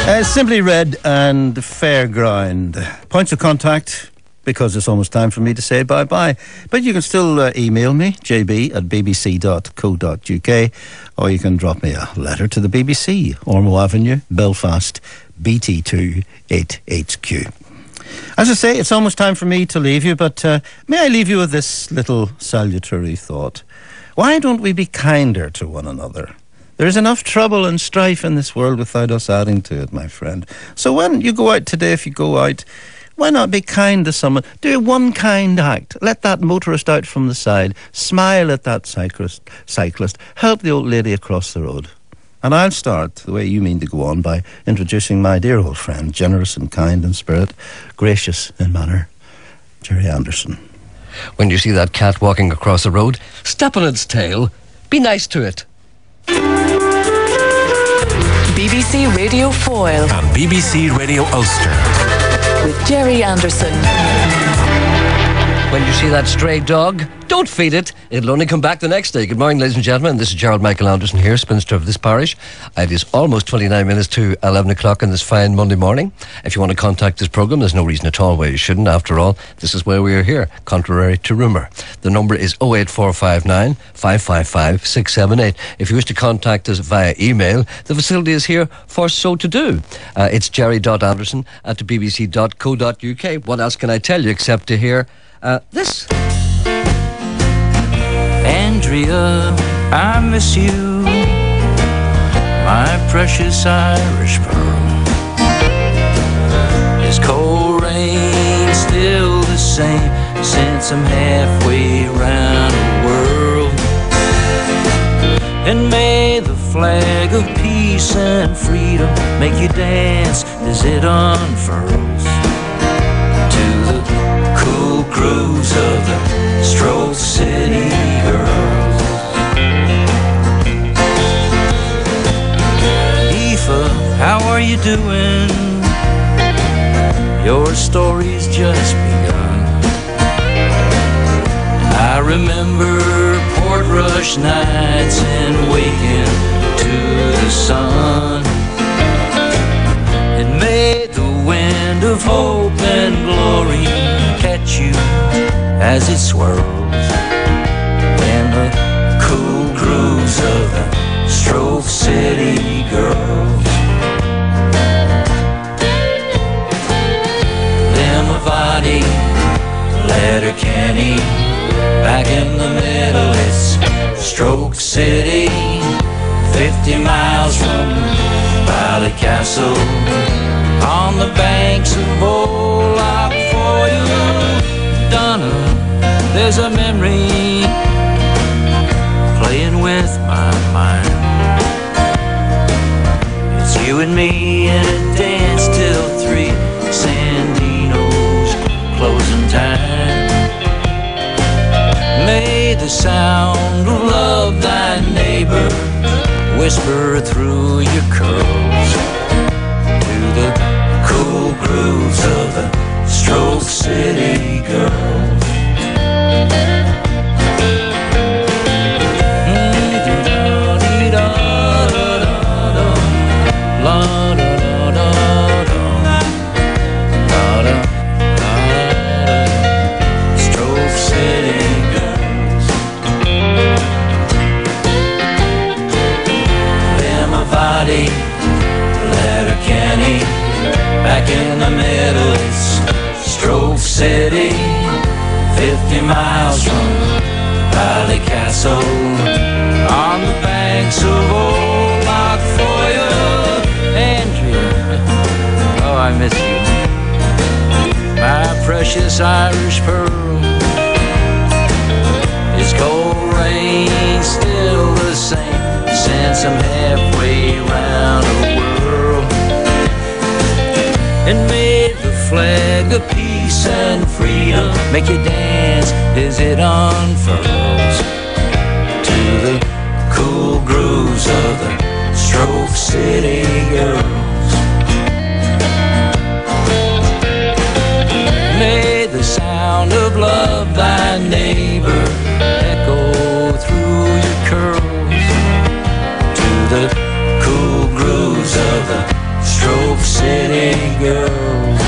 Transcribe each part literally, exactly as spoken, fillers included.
Uh, Simply Red and Fairground. Points of contact, because it's almost time for me to say bye-bye. But you can still uh, email me, j b at b b c dot co dot u k, or you can drop me a letter to the B B C, Ormeau Avenue, Belfast, B T two eight H Q. As I say, it's almost time for me to leave you, but uh, may I leave you with this little salutary thought? Why don't we be kinder to one another? There's enough trouble and strife in this world without us adding to it, my friend. So when you go out today, if you go out, why not be kind to someone? Do one kind act. Let that motorist out from the side. Smile at that cyclist. cyclist. Help the old lady across the road. And I'll start, the way you mean to go on, by introducing my dear old friend, generous and kind in spirit, gracious in manner, Jerry Anderson. When you see that cat walking across the road, step on its tail. Be nice to it. B B C Radio Foyle and B B C Radio Ulster with Jerry Anderson. When you see that stray dog, don't feed it. It'll only come back the next day. Good morning, ladies and gentlemen. This is Gerald Michael Anderson here, spinster of this parish. It is almost twenty-nine minutes to eleven o'clock on this fine Monday morning. If you want to contact this programme, there's no reason at all why you shouldn't. After all, this is where we are here, contrary to rumour. The number is oh eight four five nine, five five five, six seven eight. If you wish to contact us via email, the facility is here for so to do. Uh, it's jerry dot anderson at the b b c dot co dot u k. What else can I tell you except to hear uh, this? Andrea, I miss you, my precious Irish pearl. Is cold rain still the same since I'm halfway around the world? And may the flag of peace and freedom make you dance as it unfurls to the cool grooves of the Stroke City girls. Aoife, how are you doing? Your story's just begun. I remember Portrush nights and waking to the sun. And may the wind of hope and glory catch you as it swirls in the cool grooves of the Stroke City girls. Limavady, Letterkenny, back in the middle it's Stroke City, fifty miles from Ballycastle, on the banks of Old Loch Foyle. Donna, there's a memory playing with my mind. It's you and me in a dance till three, Sandino's closing time. May the sound of love thy neighbor whisper through your curls to the cool grooves of the Stroke City girls. Stroke City girls. Limavady, Letterkenny, back in the middle it's Stroke City, fifty miles from Ballycastle, on the banks of Old Loch Foyle. Andrea, oh I miss you, my precious Irish pearl. Is cold rain still the same since I'm halfway around the world? And may the flag of peace and freedom make you dance as it unfurls to the cool grooves of the Stroke City girls. May the sound of love thy neighbor echo through your curls to the cool grooves of the Stroke girls.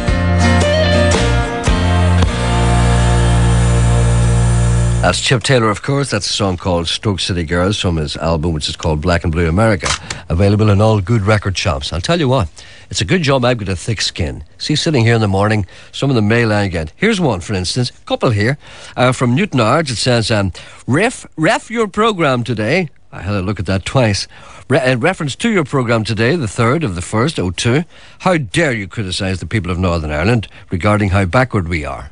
That's Chip Taylor, of course. That's a song called Stoke City Girls from his album, which is called Black and Blue America. Available in all good record shops. I'll tell you what, it's a good job I've got a thick skin. See, sitting here in the morning, some of the mail I get. Here's one, for instance, a couple here. Uh, from Newton Ards, it says, um, Ref, ref your programme today. I had a look at that twice. Re- in reference to your programme today, the third of the first, oh two, how dare you criticise the people of Northern Ireland regarding how backward we are?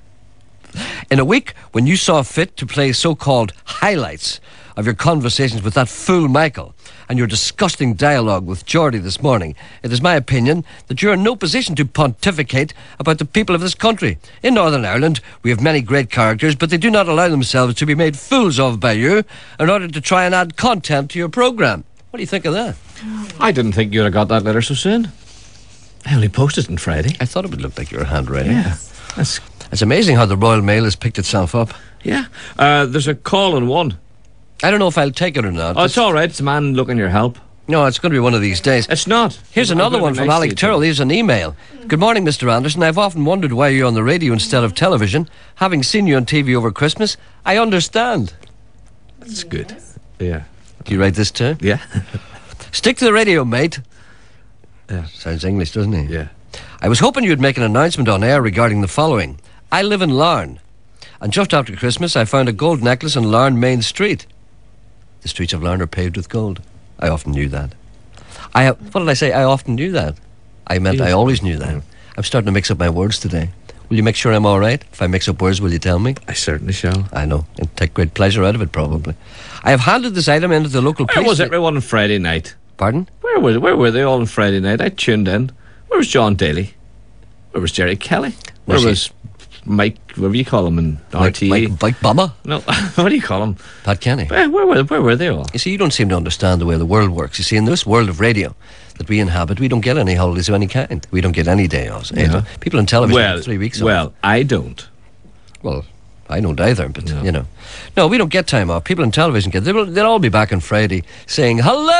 In a week when you saw fit to play so-called highlights of your conversations with that fool Michael and your disgusting dialogue with Geordie this morning, it is my opinion that you're in no position to pontificate about the people of this country. In Northern Ireland, we have many great characters, but they do not allow themselves to be made fools of by you in order to try and add content to your programme. What do you think of that? I didn't think you'd have got that letter so soon. I only posted it on Friday. I thought it would look like your handwriting. Yeah. That's, It's amazing how the Royal Mail has picked itself up. yeah. Uh, there's a call on one. I don't know if I'll take it or not. Oh, it's all right. It's a man looking your help. No, it's going to be one of these days. It's not. Here's I'm another gonna one be from nice to Alec you, Tyrrell. Here's an email. Good morning, Mister Anderson. I've often wondered why you're on the radio instead of television. Having seen you on T V over Christmas, I understand. That's good. Yeah. Do you write this too? Yeah. Stick to the radio, mate. Yeah. Sounds English, doesn't he? Yeah. I was hoping you'd make an announcement on air regarding the following. I live in Larne, and just after Christmas I found a gold necklace on Larne Main Street. The streets of Larne are paved with gold. I often knew that. I ha- What did I say? I often knew that. I meant Yes. I always knew that. I'm starting to mix up my words today. Will you make sure I'm all right? If I mix up words, will you tell me? I certainly shall. I know. And take great pleasure out of it, probably. I have handed this item into the local Where police... was sta- everyone on Friday night? Pardon? Where were where were they all on Friday night? I tuned in. Where was John Daly? Where was Jerry Kelly? Where Was he- was Mike? Whatever you call him in R Mike, T E? Mike, Mike Bama? No, what do you call him? Pat Kenny? Where, where were where were they all? You see, you don't seem to understand the way the world works. You see, in this world of radio that we inhabit, we don't get any holidays of any kind. We don't get any day offs. Eh? Yeah. People on television Well, have three weeks off. well, I don't. Well, I don't either, but, No. you know. No, we don't get time off. People on television get... They'll, they'll all be back on Friday saying,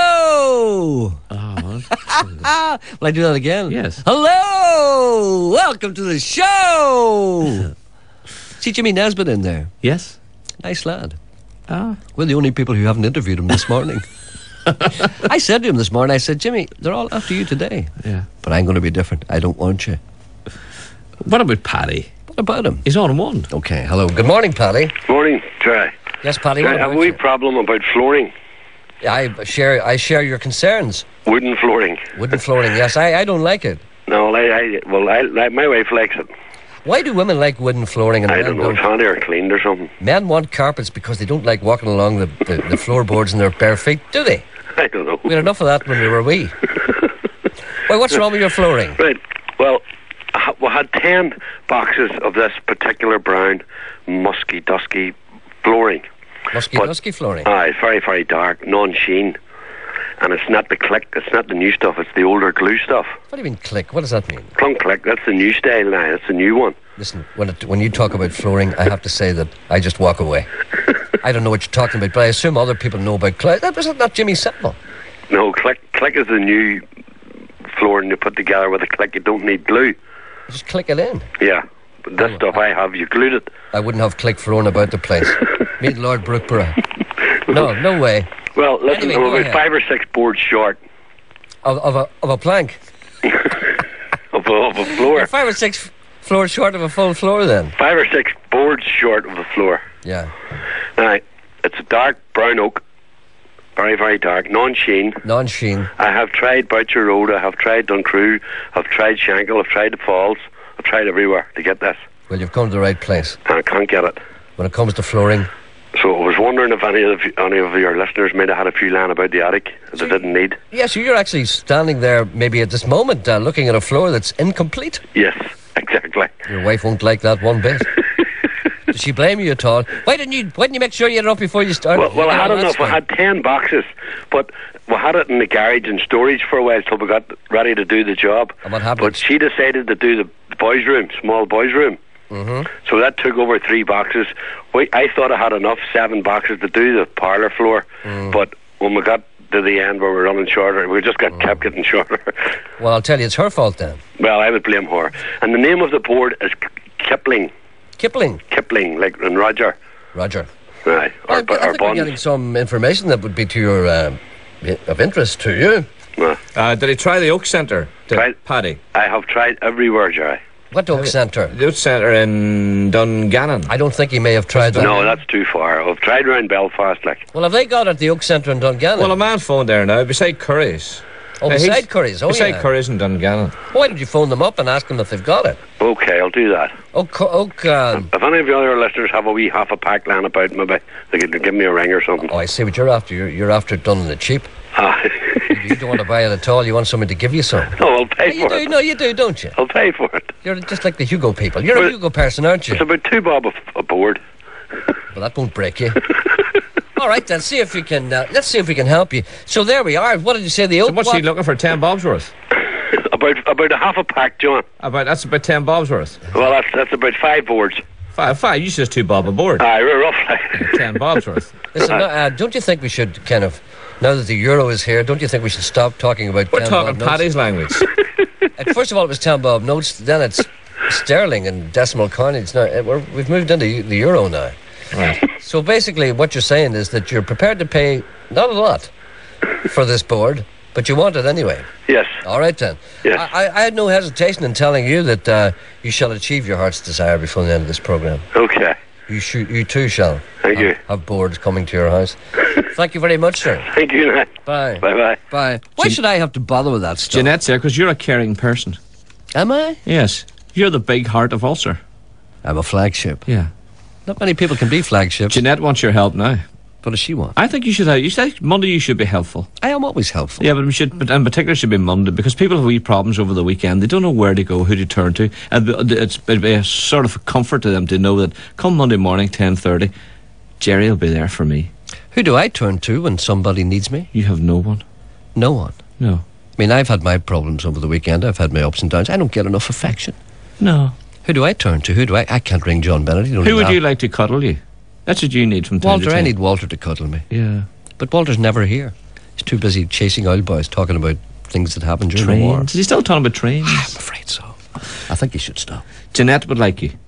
hello! Oh, Will I do that again? Yes. Hello! Welcome to the show! See Jimmy Nesbitt in there. yes. Nice lad. Ah. We're the only people who haven't interviewed him this morning. I said to him this morning, I said, Jimmy, they're all after you today. Yeah. But I'm going to be different. I don't want you. What about Paddy? What about him? He's on one. Okay, hello. Good morning, Paddy. Morning, Terry. Yes, Paddy, I what have about a wee you? problem about flooring. I share, I share your concerns. Wooden flooring. Wooden flooring, yes. I, I don't like it. No, I, I well, I, like my wife likes it. Why do women like wooden flooring and I men don't know, it's handy or cleaned or something. Men want carpets because they don't like walking along the, the, the floorboards in their bare feet, do they? I don't know. We had enough of that when we were wee. Why, what's wrong with your flooring? Right. Well, I ha- we had ten boxes of this particular brown, musky, dusky flooring. Musky, But- musky flooring. Ah, it's very, very dark, non-sheen, and it's not the click. It's not the new stuff. It's the older glue stuff. What do you mean click? What does that mean? Plum click. That's the new style now. That's the new one. Listen, when it, when you talk about flooring, I have to say that I just walk away. I don't know what you're talking about, but I assume other people know about click. That was not Jimmy Savile. No, click. Click is the new flooring you put together with a click. You don't need glue. Just click it in. Yeah. But this Oh, stuff I have, you glued it. I wouldn't have click thrown about the place. Meet Lord Brookborough. No, no way. Well, listen, Anyway, I'm go about ahead. five or six boards short Of, of, a, of a plank. of a, of a floor. You're five or six f- floors short of a full floor then. Five or six boards short of the floor. Yeah. Now, it's a dark brown oak. Very, very dark. Non-sheen. Non-sheen. I have tried Boucher Road. I have tried Duncrew. I've tried Shankill. I've tried the Falls. I've tried everywhere to get this. Well, you've come to the right place. And I can't get it. When it comes to flooring, So I was wondering if any of any of your listeners might have had a few lying about the attic that they didn't need. yeah, so you're actually standing there maybe at this moment uh, looking at a floor that's incomplete. Yes, exactly. Your wife won't like that one bit. Does she blame you at all? Why didn't you Why didn't you make sure you had it up before you started? Well, well I Yeah, had that's enough. I fine. had ten boxes, but we had it in the garage in storage for a while till we got ready to do the job. And what happened? But she decided to do the boys' room, small boys' room. Mm-hmm. So that took over three boxes. We, I thought I had enough, seven boxes to do the parlour floor. Mm. But when we got to the end where we're running shorter. We just got kept getting shorter. Well, I'll tell you, it's her fault then. Well, I would blame her. And the name of the board is K- Kipling. Kipling. Kipling, like and Roger. Roger. Right. Well, Or, I, I or think we're getting Bonds. some information that would be to your uh, of interest to you. Yeah. Uh, did he try the Oak Centre, did Tried. Paddy? I have tried everywhere, Jerry. What Oak Centre? The Oak Centre in Dungannon. I don't think he may have tried that. No, that's too far. I've tried around Belfast, like. Well, have they got it at the Oak Centre in Dungannon? Well, a man phoned there now, beside Curry's. oh, Now, beside he's- Curry's. Oh, beside yeah. Curry's in Dungannon. Why did you phone them up and ask them if they've got it? Okay, I'll do that. Oak, Oak um, If any of the other listeners have a wee half a pack lying about, maybe they could give me a ring or something. oh, I see what you're after. You're, you're after it done on the cheap. Ah. You don't want to buy it at all. You want someone to give you some. No, I'll pay you for do. it. No, you do, don't you? I'll pay for it. You're just like the Hugo people. You're Well, a Hugo person, aren't you? It's about two bob a, a board. Well, that won't break you. All right, then. See if we can. Uh, let's see if we can help you. So there we are. What did you say? The So Oak. what's what? he looking for? Ten bobs worth? about about a half a pack, John. About that's about ten bobs worth. Well, that's that's about five boards. Five, five. You just two bob a board. Aye, we're roughly. Ten bobs worth. Listen, uh, don't you think we should kind of, now that the euro is here, don't you think we should stop talking about? We're ten talking bob notes? Paddy's language. Uh, First of all, it was ten bob notes. Then it's sterling and decimal coinage. Now uh, we're, we've moved into the euro now. Right. So basically, what you're saying is that you're prepared to pay not a lot for this board, but you want it anyway. Yes. All right then. Yes. I, I I had no hesitation in telling you that uh, you shall achieve your heart's desire before the end of this program. Okay. You sh- you too shall. Thank have, you. Have boards coming to your house. Thank you very much, sir. Thank you. Night. Bye. Bye bye. Bye. Why should I have to bother with that stuff? Jeanette's there because you're a caring person. Am I? Yes. You're the big heart of Ulster. I'm a flagship. Yeah. Not many people can be flagships. Jeanette wants your help now. What does she want? I think you should have. You say Monday you should be helpful. I am always helpful. Yeah, but we should, but in particular, should be Monday because people have wee problems over the weekend. They don't know where to go, who to turn to, and it's it'd be a sort of a comfort to them to know that come Monday morning, ten thirty, Jerry will be there for me. Who do I turn to when somebody needs me? You have no one. No one. No. I mean, I've had my problems over the weekend. I've had my ups and downs. I don't get enough affection. No. Who do I turn to? Who do I? I can't ring John Bennett. You don't Who would laugh. you like to cuddle you? That's what you need from time to Walter. time. I need Walter to cuddle me. Yeah. But Walter's never here. He's too busy chasing oil boys, talking about things that happened during the war. Trains. Is he still talking about trains? I'm afraid so. I think he should stop. Jeanette would like you.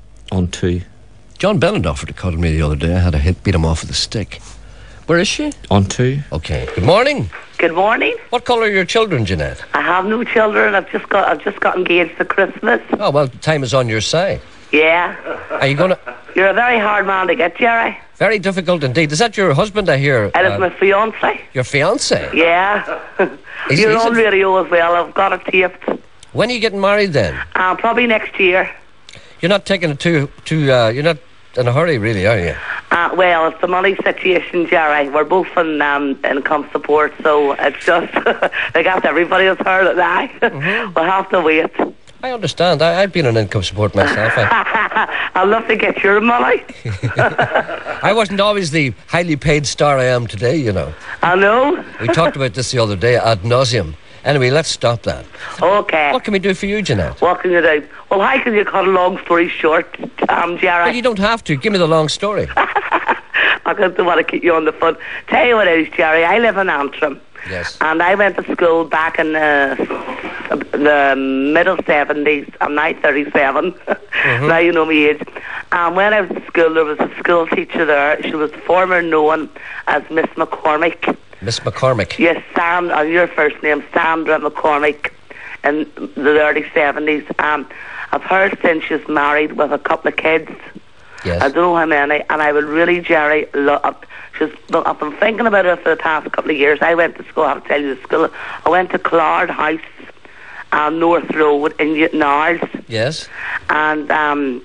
On two. John Bennett offered to cuddle me the other day. I had to hit, beat him off with a stick. Where is she? On two. Okay. Good morning. Good morning. What colour are your children, Jeanette? I have no children. I've just got I've just got engaged for Christmas. Oh, well, time is on your side. Yeah. Are you going to... You're a very hard man to get, Jerry. Very difficult indeed. Is that your husband, I hear? It is uh, my fiance. Your fiancé? Yeah. Is- You're is on it- radio as well. I've got it taped. When are you getting married then? Uh, probably next year. You're not taking it too... too uh, you're not in a hurry, really, are you? Uh, well, it's the money situation, Jerry. We're both in um, income support, so it's just... I guess everybody has heard it now. Mm-hmm. We'll have to wait. I understand. I, I've been on income support myself. I, I'd love to get your money. I wasn't always the highly paid star I am today, you know. I know. We talked about this the other day ad nauseum. Anyway, let's stop that. Okay. What can we do for you, Jeanette? What can you do? Well, how can you cut a long story short, um, Jerry? Well, you don't have to. Give me the long story. I don't want to keep you on the phone. Tell you what it is, Jerry. I live in Antrim. Yes. And I went to school back in uh, the middle seventies. I'm now thirty-seven. Mm-hmm. Now you know my age. And when I was at school, there was a school teacher there. She was former known as Miss McCormick. Miss McCormick. Yes, Sam, uh, your first name, Sandra McCormick, in the early seventies. Um, I've heard since she's married with a couple of kids. Yes. I don't know how many, and I would really, Jerry, love. She's, I've been thinking about her for the past couple of years. I went to school, I have to tell you the school. I went to Claude House, um, North Road in Newton Ards. Yes. And um,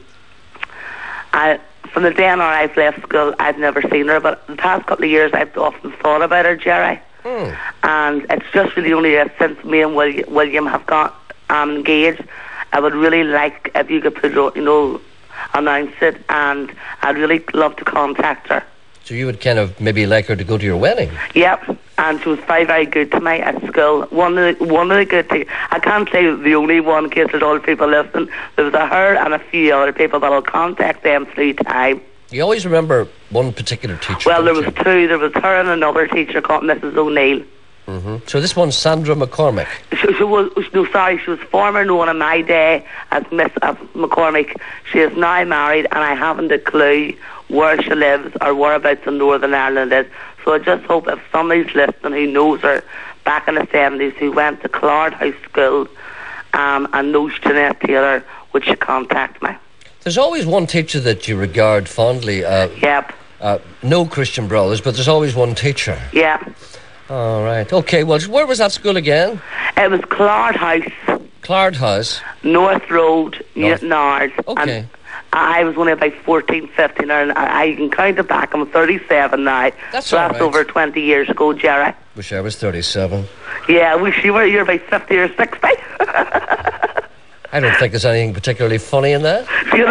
I, from the day on I've left school, I've never seen her, but the past couple of years I've often thought about her, Jerry. Mm. And it's just really only uh, since me and William, William have got um, engaged. I would really like if you could put, you know, announce it, and I'd really love to contact her. So you would kind of maybe like her to go to your wedding? Yep, and she was very, very good to me at school. One of the, one of the good things, I can't say the only one in case there's other people listening. There was a her and a few other people that I'll contact them through time. You always remember one particular teacher. Well, there don't was you? two. There was her and another teacher called Missus O'Neill. Mhm. So this one's Sandra McCormick. She, she was no, sorry, she was former known in my day as Miss as McCormick. She is now married, and I haven't a clue where she lives or whereabouts in Northern Ireland is. So I just hope if somebody's listening who knows her back in the seventies, who went to Claude House School, um, and knows Jeanette Taylor, would she contact me? There's always one teacher that you regard fondly. Uh, Yep. uh, no Christian Brothers, but there's always one teacher. Yeah. All right. Okay. Well, where was that school again? It was Claude House, Claude House. North Road, North- Newtonards. Okay. And I was only about fourteen, fifteen, and I I can count it back. I'm thirty-seven now. That's so all that's right. over twenty years ago, Jerry. Wish I was thirty-seven. Yeah, wish you were. You're about fifty or sixty. I don't think there's anything particularly funny in that. See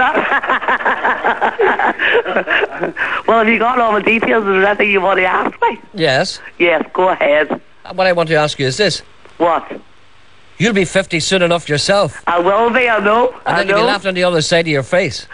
that? Well, have you got all the details? Is there anything you want to ask me? Yes. Yes, go ahead. What I want to ask you is this. What? You'll be fifty soon enough yourself. I will be, I know. And I then you'll be know. laughing on the other side of your face.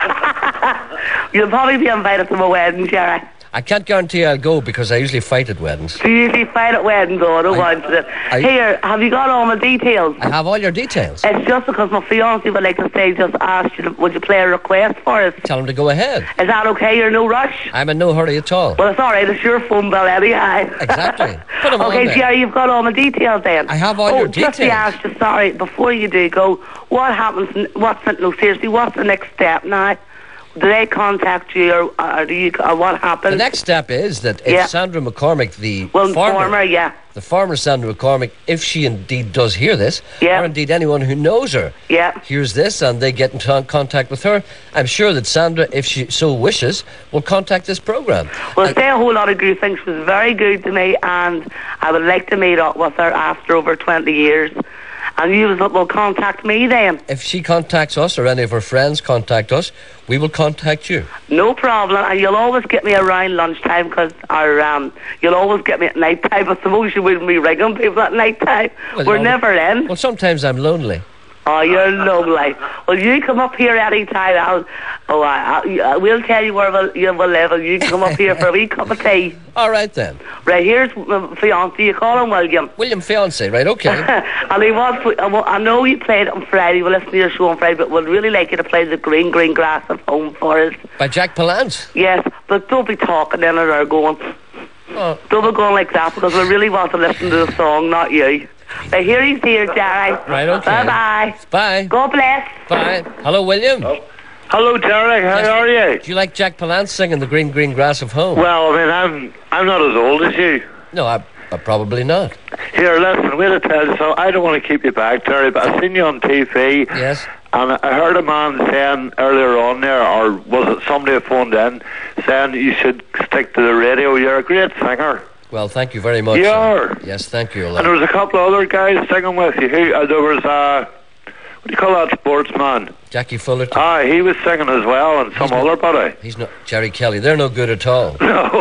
You'll probably be invited to my wedding, Jerry. I can't guarantee I'll go because I usually fight at weddings. So you usually fight at weddings, oh, I don't I- want to. I- Here, have you got all my details? I have all your details. It's just because my fiancé would like to say, just ask you, to, would you play a request for us? Tell him to go ahead. Is that okay? You're no rush? I'm in no hurry at all. Well, it's all right. It's your phone bill anyhow. Exactly. Put 'em on Okay, there. Jerry, you've got all my details then. I have all oh, your just to details. ask you, sorry, before you do go, what happens, n- what's, the- no, seriously, what's the next step now? Do they contact you, or, or do you, or what happens? The next step is that if Yeah. Sandra McCormick, the well, farmer, former, yeah. the farmer Sandra McCormick, if she indeed does hear this, Yeah. or indeed anyone who knows her, Yeah. hears this and they get in t- contact with her, I'm sure that Sandra, if she so wishes, will contact this programme. Well, And- say a whole lot of good things. She was very good to me, and I would like to meet up with her after over twenty years. And you will will contact me then. if she contacts us or any of her friends contact us, we will contact you. No problem. And you'll always get me around lunchtime, because or um, you'll always get me at night time. I suppose you wouldn't be ringing people at night time. Well, We're no. never in. Well, sometimes I'm lonely. Oh, you're lovely. Well, you come up here any time. I'll, oh, I, I, we'll tell you where we'll, you will live, and you can come up here for a wee cup of tea. All right then. Right, here's my fiancé. You call him William. William Fiance, right? Okay. And he was, I know you played it on Friday. We'll listen to your show on Friday, but we'd really like you to play the Green Green Grass at Home for us. By Jack Palance. Yes, but don't be talking in or going. Oh. Don't be going like that, because we really want to listen to the song, not you. Right, here he's here, Jerry. Right, okay. Bye-bye. Bye. God bless. Bye. Hello, William. Hello, Derek. How Yes. are you? Do you like Jack Palance singing the Green Green Grass of Home? Well, I mean, I'm I'm not as old as you. No, I, I probably not. Here, listen, wait a tell you so. I don't want to keep you back, Terry, but I seen you on T V. Yes. And I heard a man saying earlier on there, or was it somebody who phoned in, saying you should stick to the radio. You're a great singer. Well, thank you very much. You sir. are. Yes, thank you. a And lot. there was a couple of other guys singing with you. Who, uh, there was, uh, what do you call that sportsman? Jackie Fullerton. Ah, he was singing as well, and some He's not- other buddy. He's not Jerry Kelly. They're no good at all.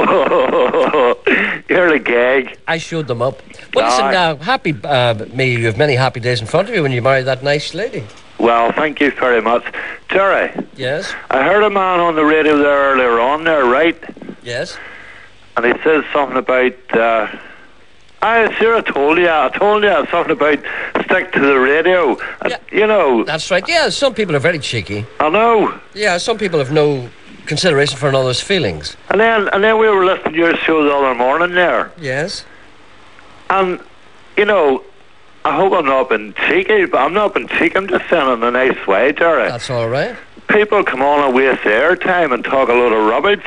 No, you're a gag. I showed them up. Well, listen, Aye. now, happy, uh, may you have many happy days in front of you when you marry that nice lady. Well, thank you very much. Terry, Yes, I heard a man on the radio there earlier on there, right? yes. And he says something about, uh, I sure I told you, I told you something about stick to the radio. And, Yeah. you know, That's right. Yeah, some people are very cheeky. I know. Yeah, some people have no consideration for another's feelings. And then, and then we were listening to your show the other morning there. Yes. And, you know, I hope I'm not being cheeky, but I'm not being cheeky. I'm just saying in a nice way, Terry. That's all right. People come on and waste their time and talk a load of rubbish.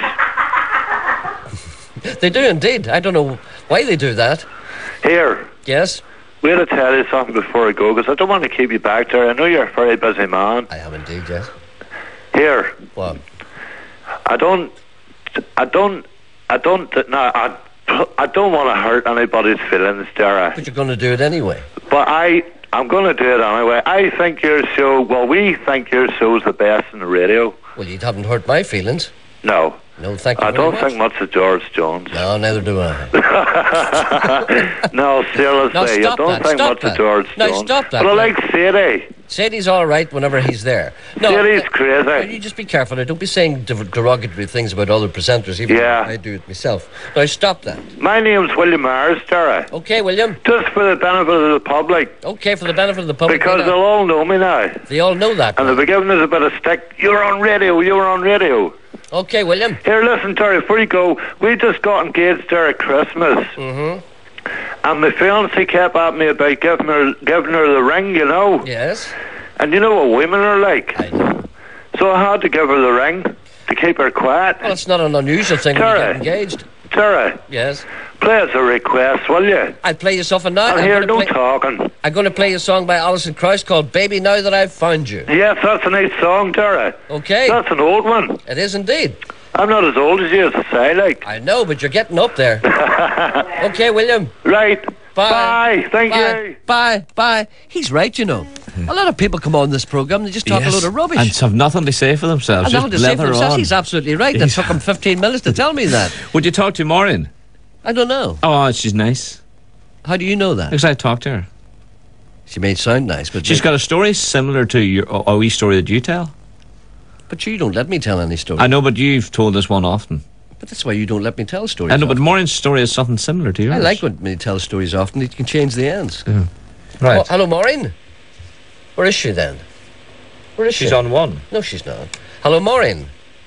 They do indeed. I don't know why they do that. Here, Yes, wait to tell you something before I go, because I don't want to keep you back there. I know you're a very busy man. I am indeed, yes. Here, Well, I don't, I don't, I don't, no, I, I don't want to hurt anybody's feelings, Dara. but you're going to do it anyway. But I, I'm going to do it anyway. I think your show, well, we think your show's the best in the radio. Well, you haven't hurt my feelings. No, No, thank you I very don't much. think much of George Jones. No, neither do I. No, seriously, No, I stop don't that, think stop much that. of George No, Jones. stop that, But I no. like Sadie. Sadie's all right whenever he's there. No, Sadie's uh, crazy. You just be careful. Now, don't be saying der- derogatory things about other presenters, even Yeah. though I do it myself. Now, stop that. My name's William Myers, Tara. Okay, William. Just for the benefit of the public. Okay, for the benefit of the public. Because you they'll know. all know me now. They all know that. And they'll be giving us a bit of stick. You're on radio, you're on radio. Okay, William. Here, listen, Terry, before you go, we just got engaged there at Christmas. Mm-hmm. And my fiancée kept at me about giving her, giving her the ring, you know. Yes. And you know what women are like. I know. So I had to give her the ring to keep her quiet. Well, it's not an unusual thing when you Tara. get engaged. Tara, Yes. play us a request, will you? I'll play you something now. And I'm here, gonna no play- talking. I'm going to play you a song by Alison Krauss called Baby Now That I've Found You. Yes, that's a nice song, Tara. Okay. That's an old one. It is indeed. I'm not as old as you, as I say, like. I know, but you're getting up there. Okay, William. Right. Bye. Bye. Thank Bye. you. Bye. Bye. He's right, you know. A lot of people come on this programme, they just talk Yes, a load of rubbish. and have nothing to say for themselves. And Just nothing to say for blather themselves. on. He's absolutely right. It He's- took him fifteen minutes to tell me that. Would you talk to Maureen? I don't know. Oh, she's nice. How do you know that? Because I talked to her. She may sound nice, but She's got a story similar to your a, a wee story that you tell. But you don't let me tell any story. I know, but you've told us one often. But that's why you don't let me tell stories. I know, but often. Maureen's story is something similar to yours. I like when you tell stories often. You can change the ends. Right. Oh, hello, Maureen. Where is she then? Where is she? She's on one. No, she's not. Hello, Maureen.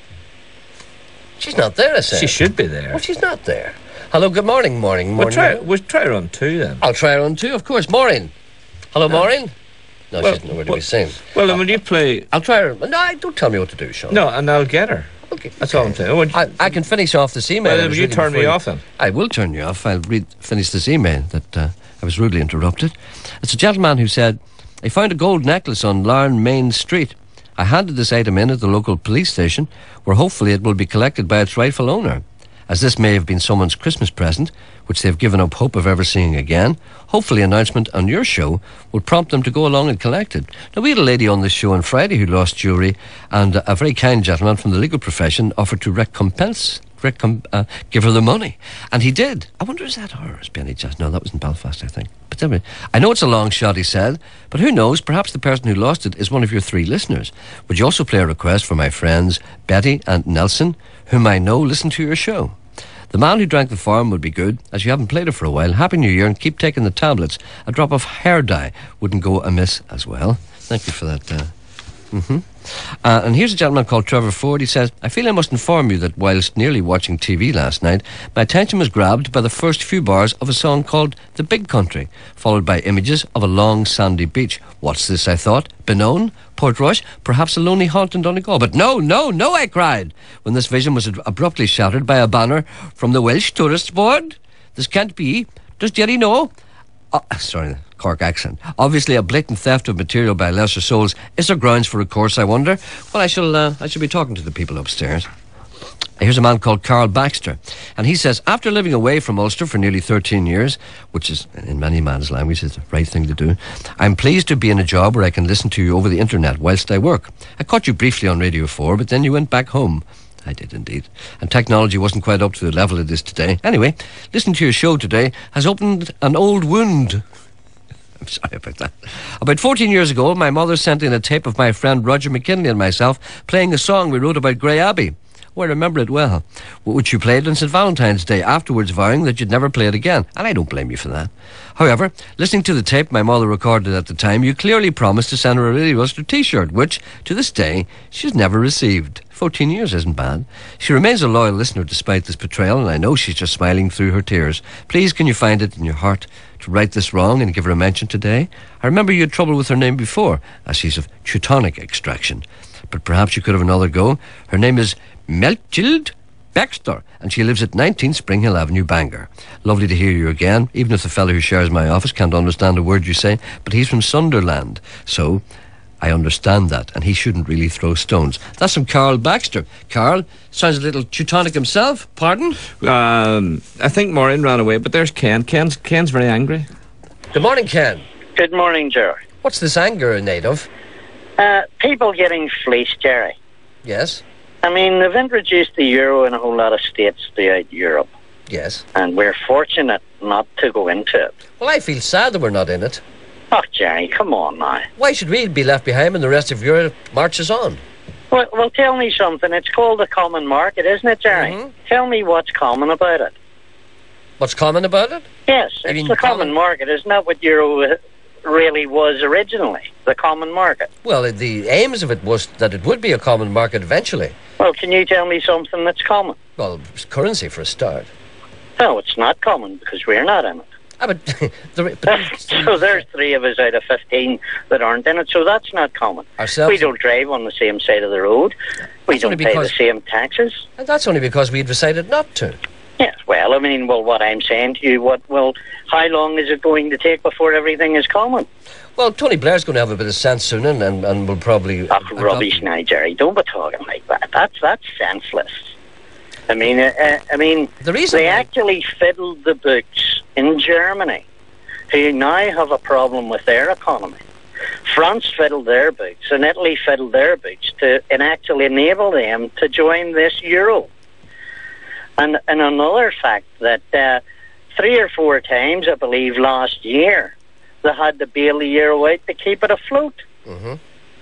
She's not there, I said. She should be there. Well, she's not there. Hello, good morning, morning, We'll morning. try, we'll try her on two then. I'll try her on too, of course. Maureen. Hello, Maureen. No, well, she's nowhere to well- be seen. Well, then when you play... I'll try her. No, don't tell me what to do, Sean. No, and I'll get her. Okay. That's all I'm saying. Would you, I, I can finish off this email. well, I then was will you reading turn me before off then? I will turn you off. I'll read, finish this email that uh, I was rudely interrupted. It's a gentleman who said, I found a gold necklace on Larne Main Street. I handed this item in at the local police station, where hopefully it will be collected by its rightful owner. As this may have been someone's Christmas present, which they've given up hope of ever seeing again, hopefully an announcement on your show will prompt them to go along and collect it. Now, we had a lady on this show on Friday who lost jewellery, and a very kind gentleman from the legal profession offered to recompense, recom- uh, give her the money. And he did. I wonder, is that hers, Benny Just? No, that was in Belfast, I think. But anyway, I know it's a long shot, he said, but who knows, perhaps the person who lost it is one of your three listeners. Would you also play a request for my friends Betty and Nelson, whom I know listen to your show? The Man Who Drank the Farm would be good, as you haven't played it for a while. Happy New Year, and keep taking the tablets. A drop of hair dye wouldn't go amiss as well. Thank you for that. Uh, mm-hmm. uh, and here's a gentleman called Trevor Ford. He says, I feel I must inform you that whilst nearly watching T V last night, my attention was grabbed by the first few bars of a song called The Big Country, followed by images of a long sandy beach. What's this, I thought? Benone? Portrush? Perhaps a lonely haunt in Donegal. But no, no, no, I cried, when this vision was abruptly shattered by a banner from the Welsh Tourist Board. This can't be. Does Jerry know? Oh, sorry, Cork accent. Obviously, a blatant theft of material by lesser souls. Is there grounds for recourse, I wonder? Well, I shall, uh, I shall be talking to the people upstairs. Here's a man called Carl Baxter, and he says, after living away from Ulster for nearly thirteen years, which is, in many man's language, is the right thing to do, I'm pleased to be in a job where I can listen to you over the internet whilst I work. I caught you briefly on Radio four, but then you went back home. I did indeed. And technology wasn't quite up to the level it is today. Anyway, listening to your show today has opened an old wound. I'm sorry about that. About fourteen years ago, my mother sent in a tape of my friend Roger McKinley and myself playing a song we wrote about Grey Abbey. Oh, I remember it well. Which you played on Saint Valentine's Day, afterwards vowing that you'd never play it again. And I don't blame you for that. However, listening to the tape my mother recorded at the time, you clearly promised to send her a Radio Ulster t-shirt, which, to this day, she's never received. Fourteen years isn't bad. She remains a loyal listener despite this betrayal, and I know she's just smiling through her tears. Please, can you find it in your heart to right this wrong and give her a mention today? I remember you had trouble with her name before, as she's of Teutonic extraction. But perhaps you could have another go. Her name is Melchild Baxter, and she lives at nineteen Spring Hill Avenue, Bangor. Lovely to hear you again, even if the fellow who shares my office can't understand a word you say, but he's from Sunderland, so I understand that, and he shouldn't really throw stones. That's from Carl Baxter. Carl sounds a little Teutonic himself. Pardon? Um, I think Maureen ran away, but there's Ken. Ken's, Ken's very angry. Good morning, Ken. Good morning, Jerry. What's this anger in aid of? Uh, people getting fleeced, Jerry. Yes. I mean, they've introduced the euro in a whole lot of states throughout Europe, Yes. and we're fortunate not to go into it. Well, I feel sad that we're not in it. Oh, Jerry, come on now. Why should we be left behind when the rest of Europe marches on? Well, well, tell me something. It's called the common market, isn't it, Jerry? Mhm. Tell me what's common about it. What's common about it? Yes, I it's mean, the common common- market. Isn't that what Euro really was originally? The common market. Well, the aims of it was that it would be a common market eventually. Well, can you tell me something that's common? Well, currency for a start. No, it's not common because we're not in it. Ah, but, the, but So there's three of us out of fifteen that aren't in it, so that's not common. Ourselves- We don't drive on the same side of the road. We That's only don't pay the because- same taxes. and that's only because we decided not to. Yes, well, I mean, well, what I'm saying to you, what, well, how long is it going to take before everything is common? Well, Tony Blair's going to have a bit of sense soon, and, and, and will probably... Oh, rubbish now, Jerry. Don't be talking like that. That's, that's senseless. I mean, uh, uh, I mean, The reason they why- actually fiddled the books in Germany, who now have a problem with their economy. France fiddled their books, and Italy fiddled their books to and actually enable them to join this euro. And, and another fact that uh, three or four times, I believe, last year, they had to bail the euro out to keep it afloat. Mhm.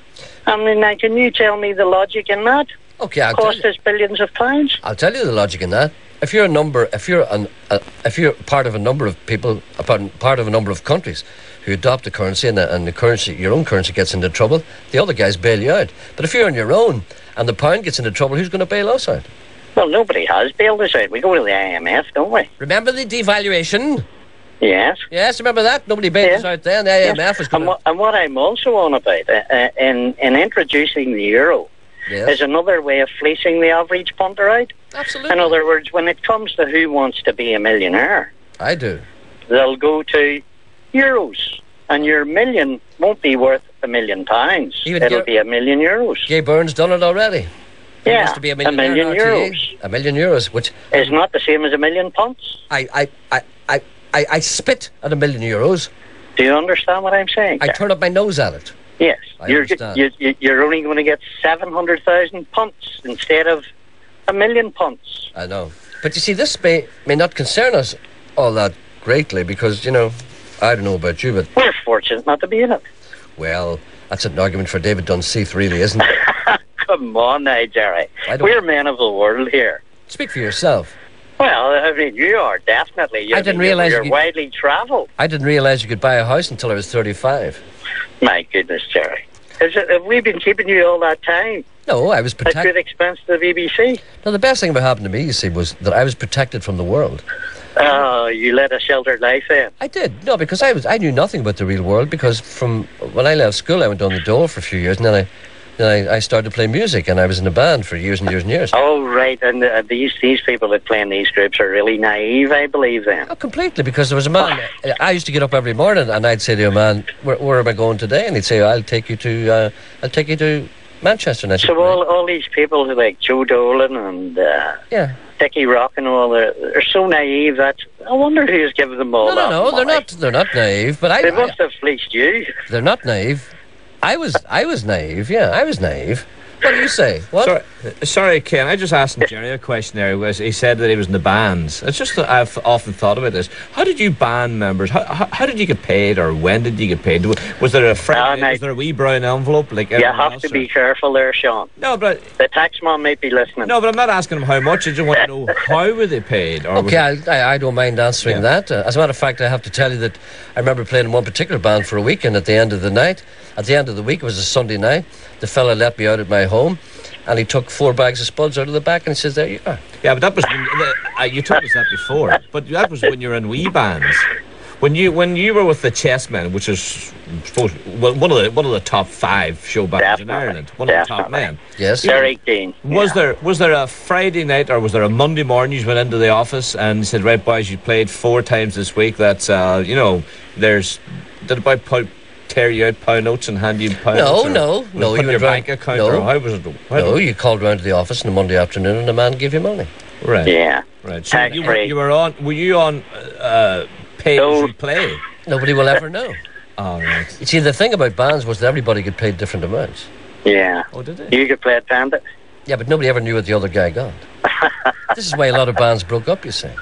I mean, now, can you tell me the logic in that? Okay, I'll tell, Cost you, us billions of pounds. I'll tell you the logic in that. If you're a number, if you're an, uh, if you're part of a number of people, a part, part of a number of countries who adopt a currency, and the, and the currency, your own currency gets into trouble, the other guys bail you out. But if you're on your own and the pound gets into trouble, who's going to bail us out? Well, nobody has bailed us out. We go to the I M F, don't we? Remember the devaluation? Yes. Yes, remember that? Nobody bailed Yeah. us out then. The I M F Yes. was going and, to... what, and what I'm also on about uh, uh, in, in introducing the euro Yes, is another way of fleecing the average punter out. absolutely. In other words, when it comes to who wants to be a millionaire, I do. they'll go to euros. And your million won't be worth a million pounds. Even It'll Gar- be a million euros. Gay Byrne's done it already. He Yeah, wants to be a a millionaire million in R T E. euros. A million euros, which It's not the same as a million punts. I, I, I, I, I, I spit at a million euros. Do you understand what I'm saying? I Jack? turn up my nose at it. Yes, I you're, understand. you, you- you're only going to get seven hundred thousand punts instead of a million punts. I know. But you see, this may, may not concern us all that greatly because, you know, I don't know about you, but, We're fortunate not to be in it. well, that's an argument for David Dunseith, really, isn't it? Come on now, Jerry. I don't- We're men of the world here. Speak for yourself. Well, I mean, you are definitely. You I didn't you're, realise You're you- widely travelled. I didn't realise you could buy a house until I was thirty-five. My goodness, Jerry. Is it, have we been keeping you all that time? No, I was At good protected. expense to the B B C? No, the best thing that happened to me, you see, was that I was protected from the world. Oh, you led a sheltered life then. I did. No, because I was I knew nothing about the real world because from when I left school I went on the dole for a few years and then I then I, I started to play music and I was in a band for years and years and years. Oh, right. And uh, these these people that play in these groups are really naive, I believe, then. Oh, completely, because there was a man. I used to get up every morning and I'd say to a man, "Where, where am I going today?" And he'd say, "I'll take you to, uh, I'll take you to Manchester." And I said, So all, all these people who like Joe Dolan and uh, "Yeah, Dickie Rock and all, they're, they're so naive that I wonder who's giving them all no, no, that no, they're money. not, they're not naive." But I, They I must have fleeced you. they're not naive. I was, I was naive. Yeah, I was naive. What do you say? What? Sorry, sorry, Ken. I just asked Jerry a question there. Was he said that he was in the bands? It's just that I've often thought about this. How did you band members? How, how, how did you get paid, or when did you get paid? Was there a friend? now- was there a wee brown envelope like You everyone have else, to or- be careful there, Sean. No, but The taxman might be listening. no, but I'm not asking him how much. I just want to know how were they paid? Or was Okay, it- I, I, I don't mind answering Yeah. that. Uh, as a matter of fact, I have to tell you that I remember playing in one particular band for a week, and at the end of the night, at the end of the week, it was a Sunday night, the fella let me out at my home, and he took four bags of spuds out of the back, and he says, "There you are." Yeah, but that was when, uh, you told us that before. But that was when you were in wee bands. When you when you were with the Chessmen, which is I suppose well, one of the one of the top five show bands in Definitely. Ireland, one of the top Definitely. men. Yes. Eric Dean. Was Yeah. there was there a Friday night or was there a Monday morning you went into the office and said, "Right, boys, you played four times this week. That's uh, you know, there's did about put, tear you out pound notes and hand you pound No, notes? or no, was no, it put you in your went round- bank account no. or how was it? How No, did- you called round to the office on a Monday afternoon, and a man gave you money. right, Yeah. right. So Tax you were, free. you were on. Were you on uh, pay No. as you play? Nobody will ever know. All right. You see, the thing about bands was that everybody get paid different amounts. Yeah. Oh, did they? You could play a bandit. Yeah, but nobody ever knew what the other guy got. This is why a lot of bands broke up, you see.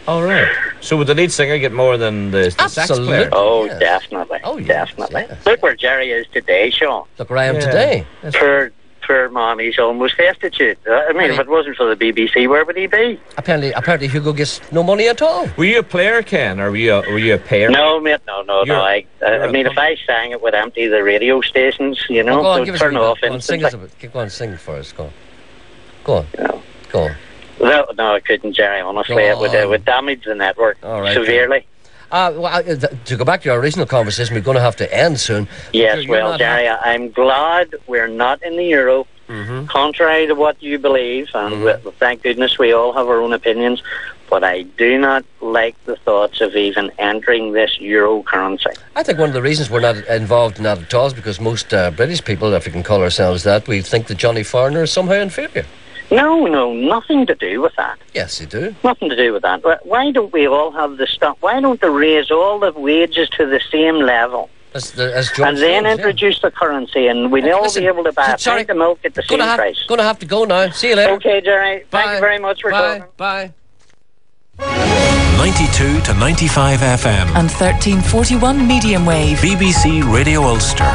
All right. So would the lead singer get more than the, the sax player? Oh, yes. definitely. Oh, yes, definitely. yes. Look where Jerry is today, Sean. Look where I am Yeah. today. That's Poor, poor man, he's almost destitute. Uh, I mean, if it wasn't for the B B C, where would he be? Apparently, apparently Hugo gets no money at all. Were you a player, Ken, or were you a, were you a payer? No, mate, no, no, You're- no. I, uh, you're I a mean, if pump- I sang, it would empty the radio stations, you know, Oh, go on, so give us a turn wee off bit. Go on, sing us a instantly. bit. Keep going, sing for us. Go on. Go on. No. Go on. No, no, I couldn't, Jerry, honestly. Go It would, uh, on. would damage the network All right, severely. Uh, well, uh, th- to go back to our original conversation, we're going to have to end soon. Yes, You're- you're well, not Jerry, happy- I- I'm glad we're not in the Euro. Mm-hmm. Contrary to what you believe, and we- thank goodness we all have our own opinions, but I do not like the thoughts of even entering this Euro currency. I think one of the reasons we're not involved in that at all is because most uh, British people, if we can call ourselves that, we think that Johnny Foreigner is somehow inferior. No, no, nothing to do with that. Yes, you do. Nothing to do with that. Wh- Why don't we all have the stuff? Why don't they raise all the wages to the same level? As, the, as George And then says, introduce the currency, and we'll Okay, all listen, be able to buy a sorry, pint of milk at the yeah. same Gonna have, price. gonna have to go now. See you later. Okay, Jerry. Bye. Thank you very much for Bye. talking. Bye. ninety-two to ninety-five F M. And thirteen forty-one medium wave. B B C Radio Ulster.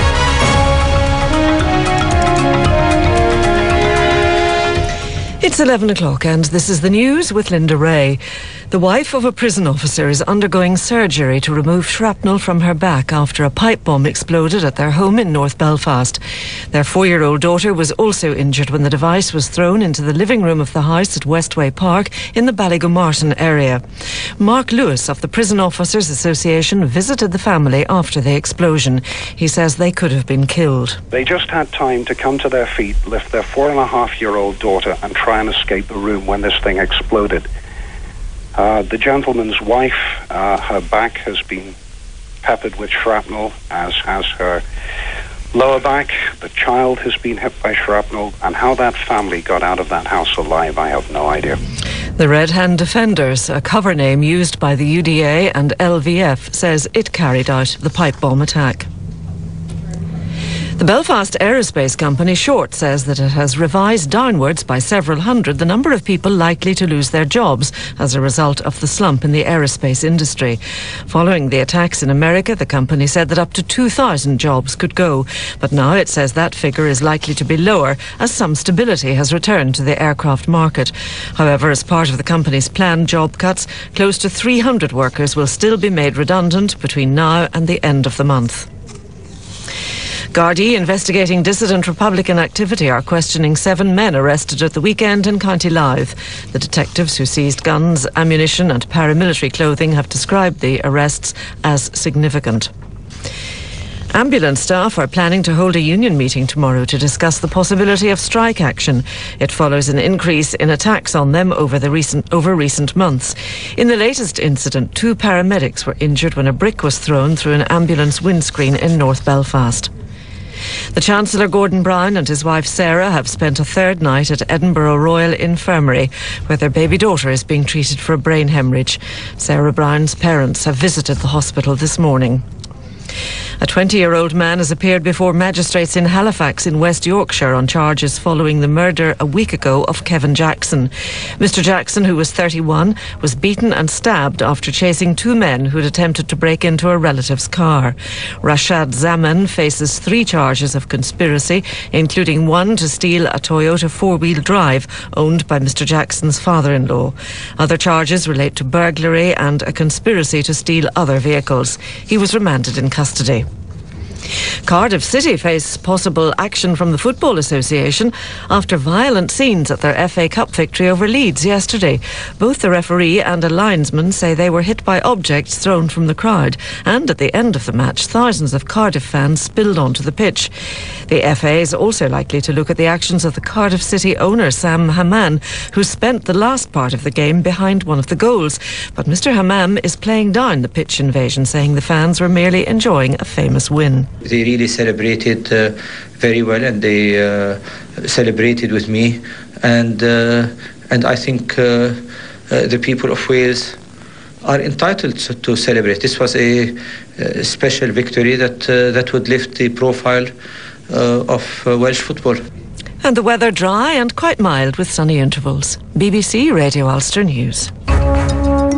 It's eleven o'clock and this is the news with Linda Ray. The wife of a prison officer is undergoing surgery to remove shrapnel from her back after a pipe bomb exploded at their home in North Belfast. Their four-year-old daughter was also injured when the device was thrown into the living room of the house at Westway Park in the Ballygomartin area. Mark Lewis of the Prison Officers Association visited the family after the explosion. He says they could have been killed. They just had time to come to their feet, lift their four and a half year old daughter and try and escape the room when this thing exploded. Uh, the gentleman's wife, uh, her back has been peppered with shrapnel, as has her lower back. The child has been hit by shrapnel, and how that family got out of that house alive, I have no idea. The Red Hand Defenders, a cover name used by the U D A and L V F, says it carried out the pipe bomb attack. The Belfast Aerospace Company, Short, says that it has revised downwards by several hundred the number of people likely to lose their jobs as a result of the slump in the aerospace industry. Following the attacks in America, the company said that up to two thousand jobs could go. But now it says that figure is likely to be lower as some stability has returned to the aircraft market. However, as part of the company's planned job cuts, close to three hundred workers will still be made redundant between now and the end of the month. Gardaí investigating dissident Republican activity are questioning seven men arrested at the weekend in County Louth. The detectives who seized guns, ammunition and paramilitary clothing have described the arrests as significant. Ambulance staff are planning to hold a union meeting tomorrow to discuss the possibility of strike action. It follows an increase in attacks on them over the recent over recent months. In the latest incident, two paramedics were injured when a brick was thrown through an ambulance windscreen in North Belfast. The Chancellor Gordon Brown and his wife Sarah have spent a third night at Edinburgh Royal Infirmary, where their baby daughter is being treated for a brain hemorrhage. Sarah Brown's parents have visited the hospital this morning. A twenty-year-old man has appeared before magistrates in Halifax in West Yorkshire on charges following the murder a week ago of Kevin Jackson. Mister Jackson, who was thirty-one, was beaten and stabbed after chasing two men who'd attempted to break into a relative's car. Rashad Zaman faces three charges of conspiracy, including one to steal a Toyota four-wheel drive owned by Mister Jackson's father-in-law. Other charges relate to burglary and a conspiracy to steal other vehicles. He was remanded in custody. Cardiff City face possible action from the Football Association after violent scenes at their F A Cup victory over Leeds yesterday. Both the referee and a linesman say they were hit by objects thrown from the crowd, and at the end of the match, thousands of Cardiff fans spilled onto the pitch. The F A is also likely to look at the actions of the Cardiff City owner, Sam Hammam, who spent the last part of the game behind one of the goals. But Mister Hammam is playing down the pitch invasion, saying the fans were merely enjoying a famous win. They really celebrated uh, very well, and they uh, celebrated with me, and uh, and I think uh, uh, the people of Wales are entitled to, to celebrate. This was a, a special victory that uh, that would lift the profile uh, of uh, Welsh football. And the weather dry and quite mild with sunny intervals. B B C Radio Ulster News.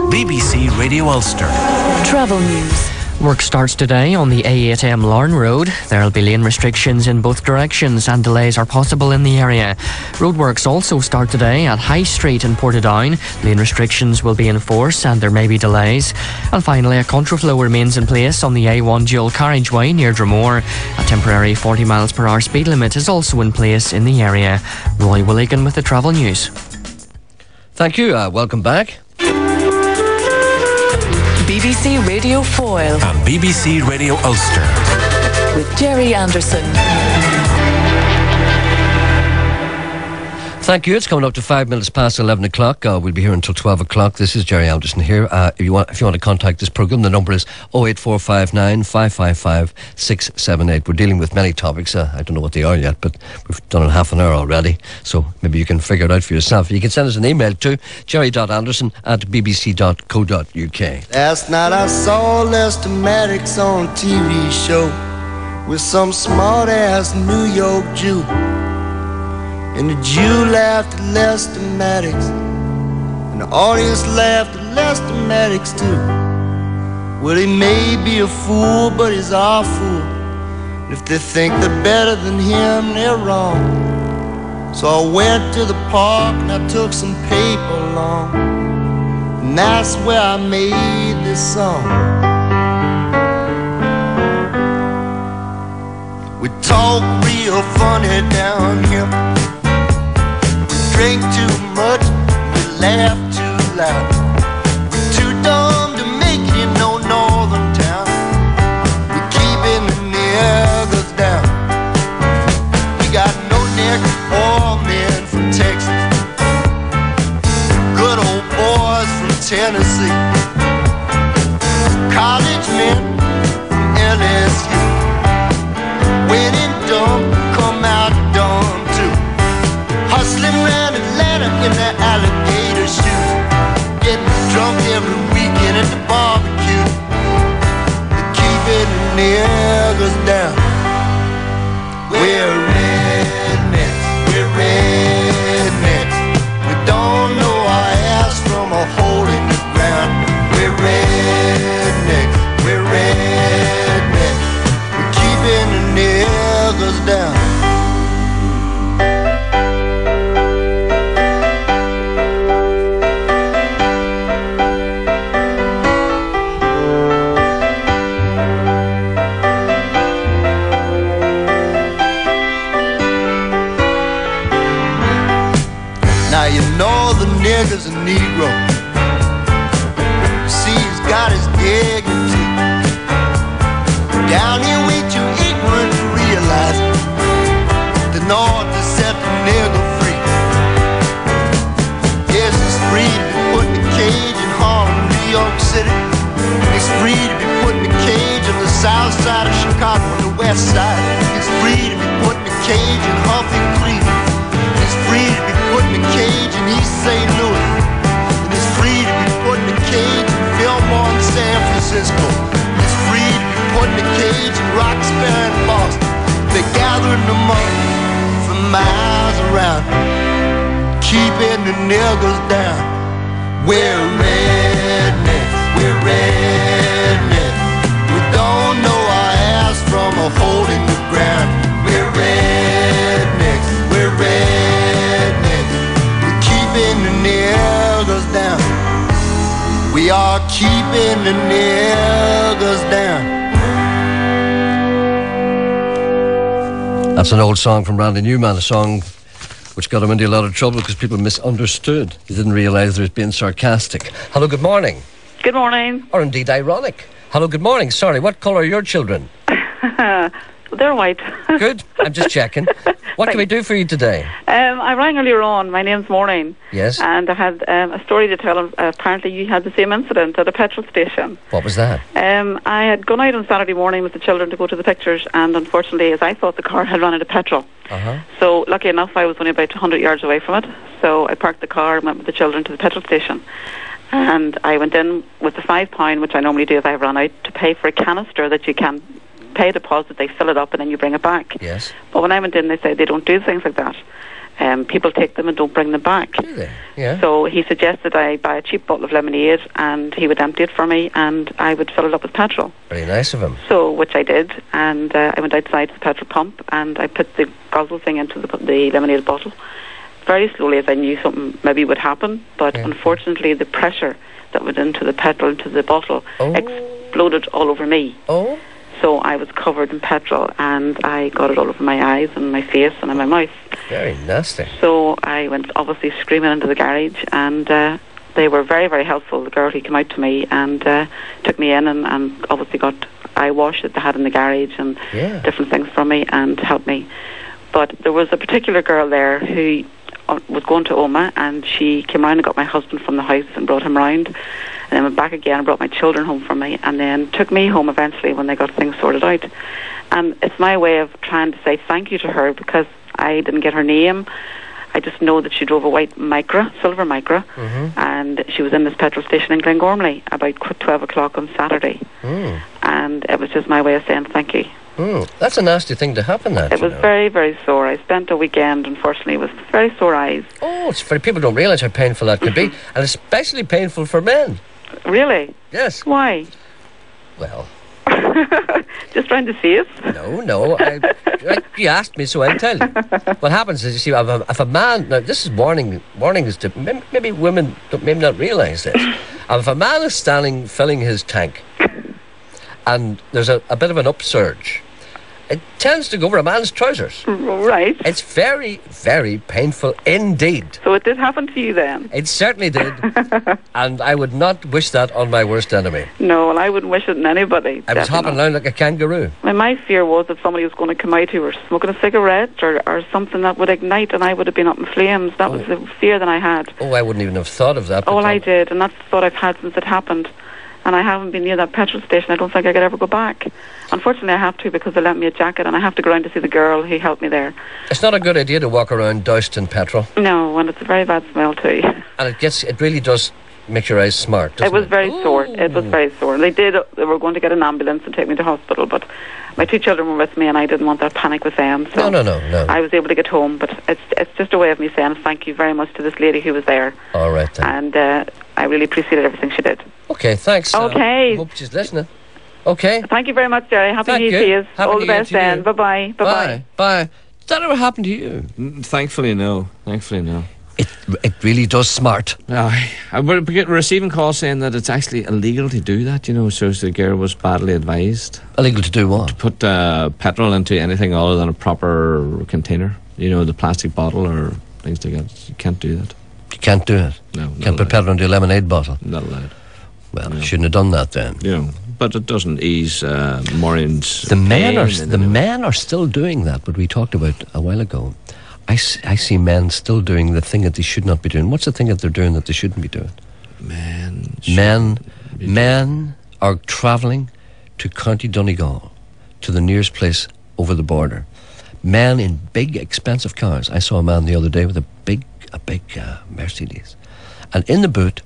B B C Radio Ulster. Travel news. Work starts today on the A eight M Larne Road. There will be lane restrictions in both directions and delays are possible in the area. Roadworks also start today at High Street in Portadown. Lane restrictions will be in force and there may be delays. And finally, a contraflow remains in place on the A one dual carriageway near Dromore. A temporary forty miles per hour speed limit is also in place in the area. Roy Willigan with the travel news. Thank you. Uh, welcome back. B B C Radio Foyle and B B C Radio Ulster with Jerry Anderson. Thank you. It's coming up to five minutes past eleven o'clock. Uh, we'll be here until twelve o'clock. This is Jerry Anderson here. Uh, if you want, if you want to contact this programme, the number is oh eight four five nine, five five five, six seven eight. We're dealing with many topics. Uh, I don't know what they are yet, but we've done it half an hour already. So maybe you can figure it out for yourself. You can send us an email to jerry dot anderson at b b c dot co dot u k. Last night I saw Lester Maddox on a T V show with some smart-ass New York Jew. And the Jew laughed at Lester Maddox, and the audience laughed at Lester Maddox too. Well, he may be a fool, but he's our fool. And if they think they're better than him, they're wrong. So I went to the park and I took some paper along, and that's where I made this song. We talk real funny down here. Drink too much, we laugh too loud. We're too dumb to make it in no northern town. We're keeping the niggers down. We got no nigger or men from Texas, good old boys from Tennessee, college men from L S U. When in dumb, come out dumb too. Hustling around Atlanta in their alligator shoes, getting drunk every weekend at the barbecue. They're keeping the niggers down. We're rednecks, we're rednecks. We don't know our ass from a hole in the ground. We're rednecks, we're rednecks. We're keeping the niggers down. Nigger's a Negro. See, he's got his dignity. Down here we too ignorant to realize the North has set the nigger free. Yes, he's free to be put in a cage in Harlem, New York City. He's free to be put in a cage on the south side of Chicago and the west side. He's free to be put in a cage in Huffing, Cleveland. He's free to be put in a cage in East Saint Louis. And he's free to be put in a cage in Fillmore and San Francisco. He's free to be put in a cage in Roxbury and Boston. They're gathering the money from miles around, keeping the niggers down. We're rednecks, we're rednecks. We don't know our ass from a hole in the ground. We're rednecks, we're rednecks. We're keeping the niggers down. We are keeping the niggers down. That's an old song from Randy Newman, a song which got him into a lot of trouble because people misunderstood. He didn't realise that he was being sarcastic. Hello, good morning. Good morning. Or indeed ironic. Hello, good morning. Sorry, what colour are your children? They're white. Good, I'm just checking. What can we do for you today? Um, I rang earlier on. My name's Maureen. Yes. And I had um, a story to tell. Uh, apparently you had the same incident at a petrol station. What was that? Um, I had gone out on Saturday morning with the children to go to the pictures, and unfortunately, as I thought, the car had run out of petrol. Uh-huh. So lucky enough, I was only about one hundred yards away from it. So I parked the car and went with the children to the petrol station. And I went in with the five pound, which I normally do if I run out, to pay for a canister that you can pay a deposit, they fill it up and then you bring it back. Yes. But when I went in, they said they don't do things like that. um, people take them and don't bring them back. Do they? Yeah. So he suggested I buy a cheap bottle of lemonade, and he would empty it for me, and I would fill it up with petrol. Very nice of him. So, which I did, and uh, I went outside to the petrol pump, and I put the guzzle thing into the, the lemonade bottle, very slowly, as I knew something maybe would happen, but Yeah. unfortunately the pressure that went into the petrol, into the bottle, exploded all over me. Oh. So I was covered in petrol, and I got it all over my eyes and my face and in my mouth. Very nasty. So I went obviously screaming into the garage, and uh, they were very, very helpful. The girl who came out to me and uh, took me in, and, and obviously got eye wash that they had in the garage and Yeah. different things from me and helped me. But there was a particular girl there who uh, was going to Oma, and she came round and got my husband from the house and brought him round, and then went back again and brought my children home from me, and then took me home eventually when they got things sorted out. And it's my way of trying to say thank you to her, because I didn't get her name. I just know that she drove a white Micra, silver Micra, Mm-hmm. and she was in this petrol station in Glengormley about twelve o'clock on Saturday. Mm. And it was just my way of saying thank you. Mm. That's a nasty thing to happen, that. It you was know. very, very sore. I spent a weekend, unfortunately, with very sore eyes. Oh, it's very, people don't realise how painful that could be, and especially painful for men. Really? Yes. Why? Well, Just trying to see it. no, no. I, I, you asked me, so I'll tell you. What happens is, you see, if a, if a man... Now, this is warning. Warning is to... Maybe, maybe women don't, maybe not realise this. If a man is standing filling his tank, and there's a, a bit of an upsurge, it tends to go over a man's trousers. Right. It's very, very painful indeed. So it did happen to you then? It certainly did. And I would not wish that on my worst enemy. No, well, I wouldn't wish it on anybody. I was hopping around like a kangaroo. My, my fear was that somebody was going to come out who were smoking a cigarette or, or something that would ignite, and I would have been up in flames. That was the fear that I had. Oh, I wouldn't even have thought of that. Oh, well, I did, and that's the thought I've had since it happened. And I haven't been near that petrol station. I don't think I could ever go back. Unfortunately, I have to, because they lent me a jacket, and I have to go around to see the girl who helped me there. It's not a good idea to walk around doused in petrol. No, and it's a very bad smell too. And it gets, it really does make your eyes smart, doesn't It was it? very sore. It was very sore. They did. They were going to get an ambulance and take me to hospital, but my two children were with me, and I didn't want that panic with them. So No, no, no, no. I was able to get home, but it's it's just a way of me saying thank you very much to this lady who was there, All right, then. and uh, I really appreciated everything she did. Okay, thanks. uh, Okay. hope she's listening. Okay. Thank you very much, Jerry. Happy Thank New you. Year to you. Happy All New the Year best to you. then. Bye-bye. Bye-bye. Bye. Bye. Did that ever happen to you? Mm, Thankfully, no. Thankfully, no. It it really does smart. Aye. Uh, We're we're receiving calls saying that it's actually illegal to do that, you know, so the girl was badly advised. Illegal to do what? To put uh, petrol into anything other than a proper container. You know, the plastic bottle or things like that. You can't do that. You can't do it. No, not Can't put allowed. petrol into a lemonade bottle. Not allowed. Well, you shouldn't have done that then. You know, but it doesn't ease uh, Maureen's The men pain are in the any way. men are still doing that. What we talked about a while ago. I, s- I see men still doing the thing that they should not be doing. What's the thing that they're doing that they shouldn't be doing? Men. Men, men are travelling to County Donegal, to the nearest place over the border. Men in big, expensive cars. I saw a man the other day with a big, a big uh, Mercedes, and in the boot,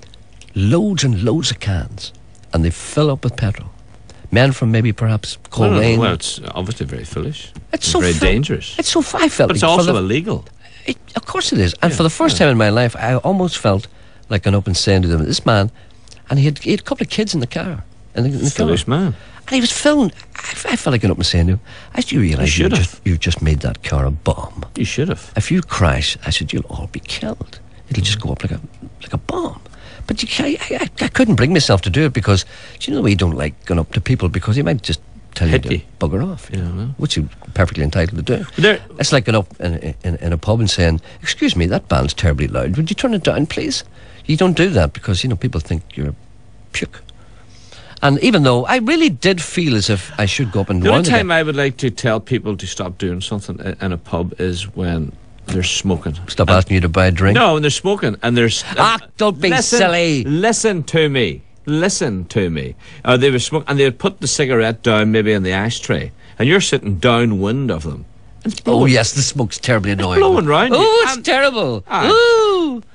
loads and loads of cans, and they fill up with petrol. Men from maybe perhaps Well, no, Coleraine. well, it's obviously very foolish. It's and so very fil- dangerous. It's so. I felt. But it's like for also the- illegal. It, of course it is. And for the first time in my life, I almost felt like an open saying to them, this man, and he had, he had a couple of kids in the car. In the, in the car. Foolish man. And he was filmed. I, I felt like an open saying to him, I said, you realise You you should just, you've just made that car a bomb. You should have. If you crash, I said, you'll all be killed. It'll just go up like a like a bomb. But you, I, I, I couldn't bring myself to do it because, do you know the way you don't like going up to people because he might just tell Hit you to you. bugger off, you Yeah, know, well. which you're perfectly entitled to do. There- It's like going up in, in, in a pub and saying, excuse me, that band's terribly loud. Would you turn it down, please? You don't do that because, you know, people think you're a puke. And even though I really did feel as if I should go up and The warn only the time guy. I would like to tell people to stop doing something i- in a pub is when they're smoking. Stop And- asking you to buy a drink. No, when they're smoking and there's Ah, don't be listen, silly. Listen to me. Listen to me. Uh, they were smoking and they would put the cigarette down maybe in the ashtray, and you're sitting downwind of them. It's Oh, blowing- yes, the smoke's terribly annoying. blowing round you. Oh, it's And- terrible. Aye. Ooh.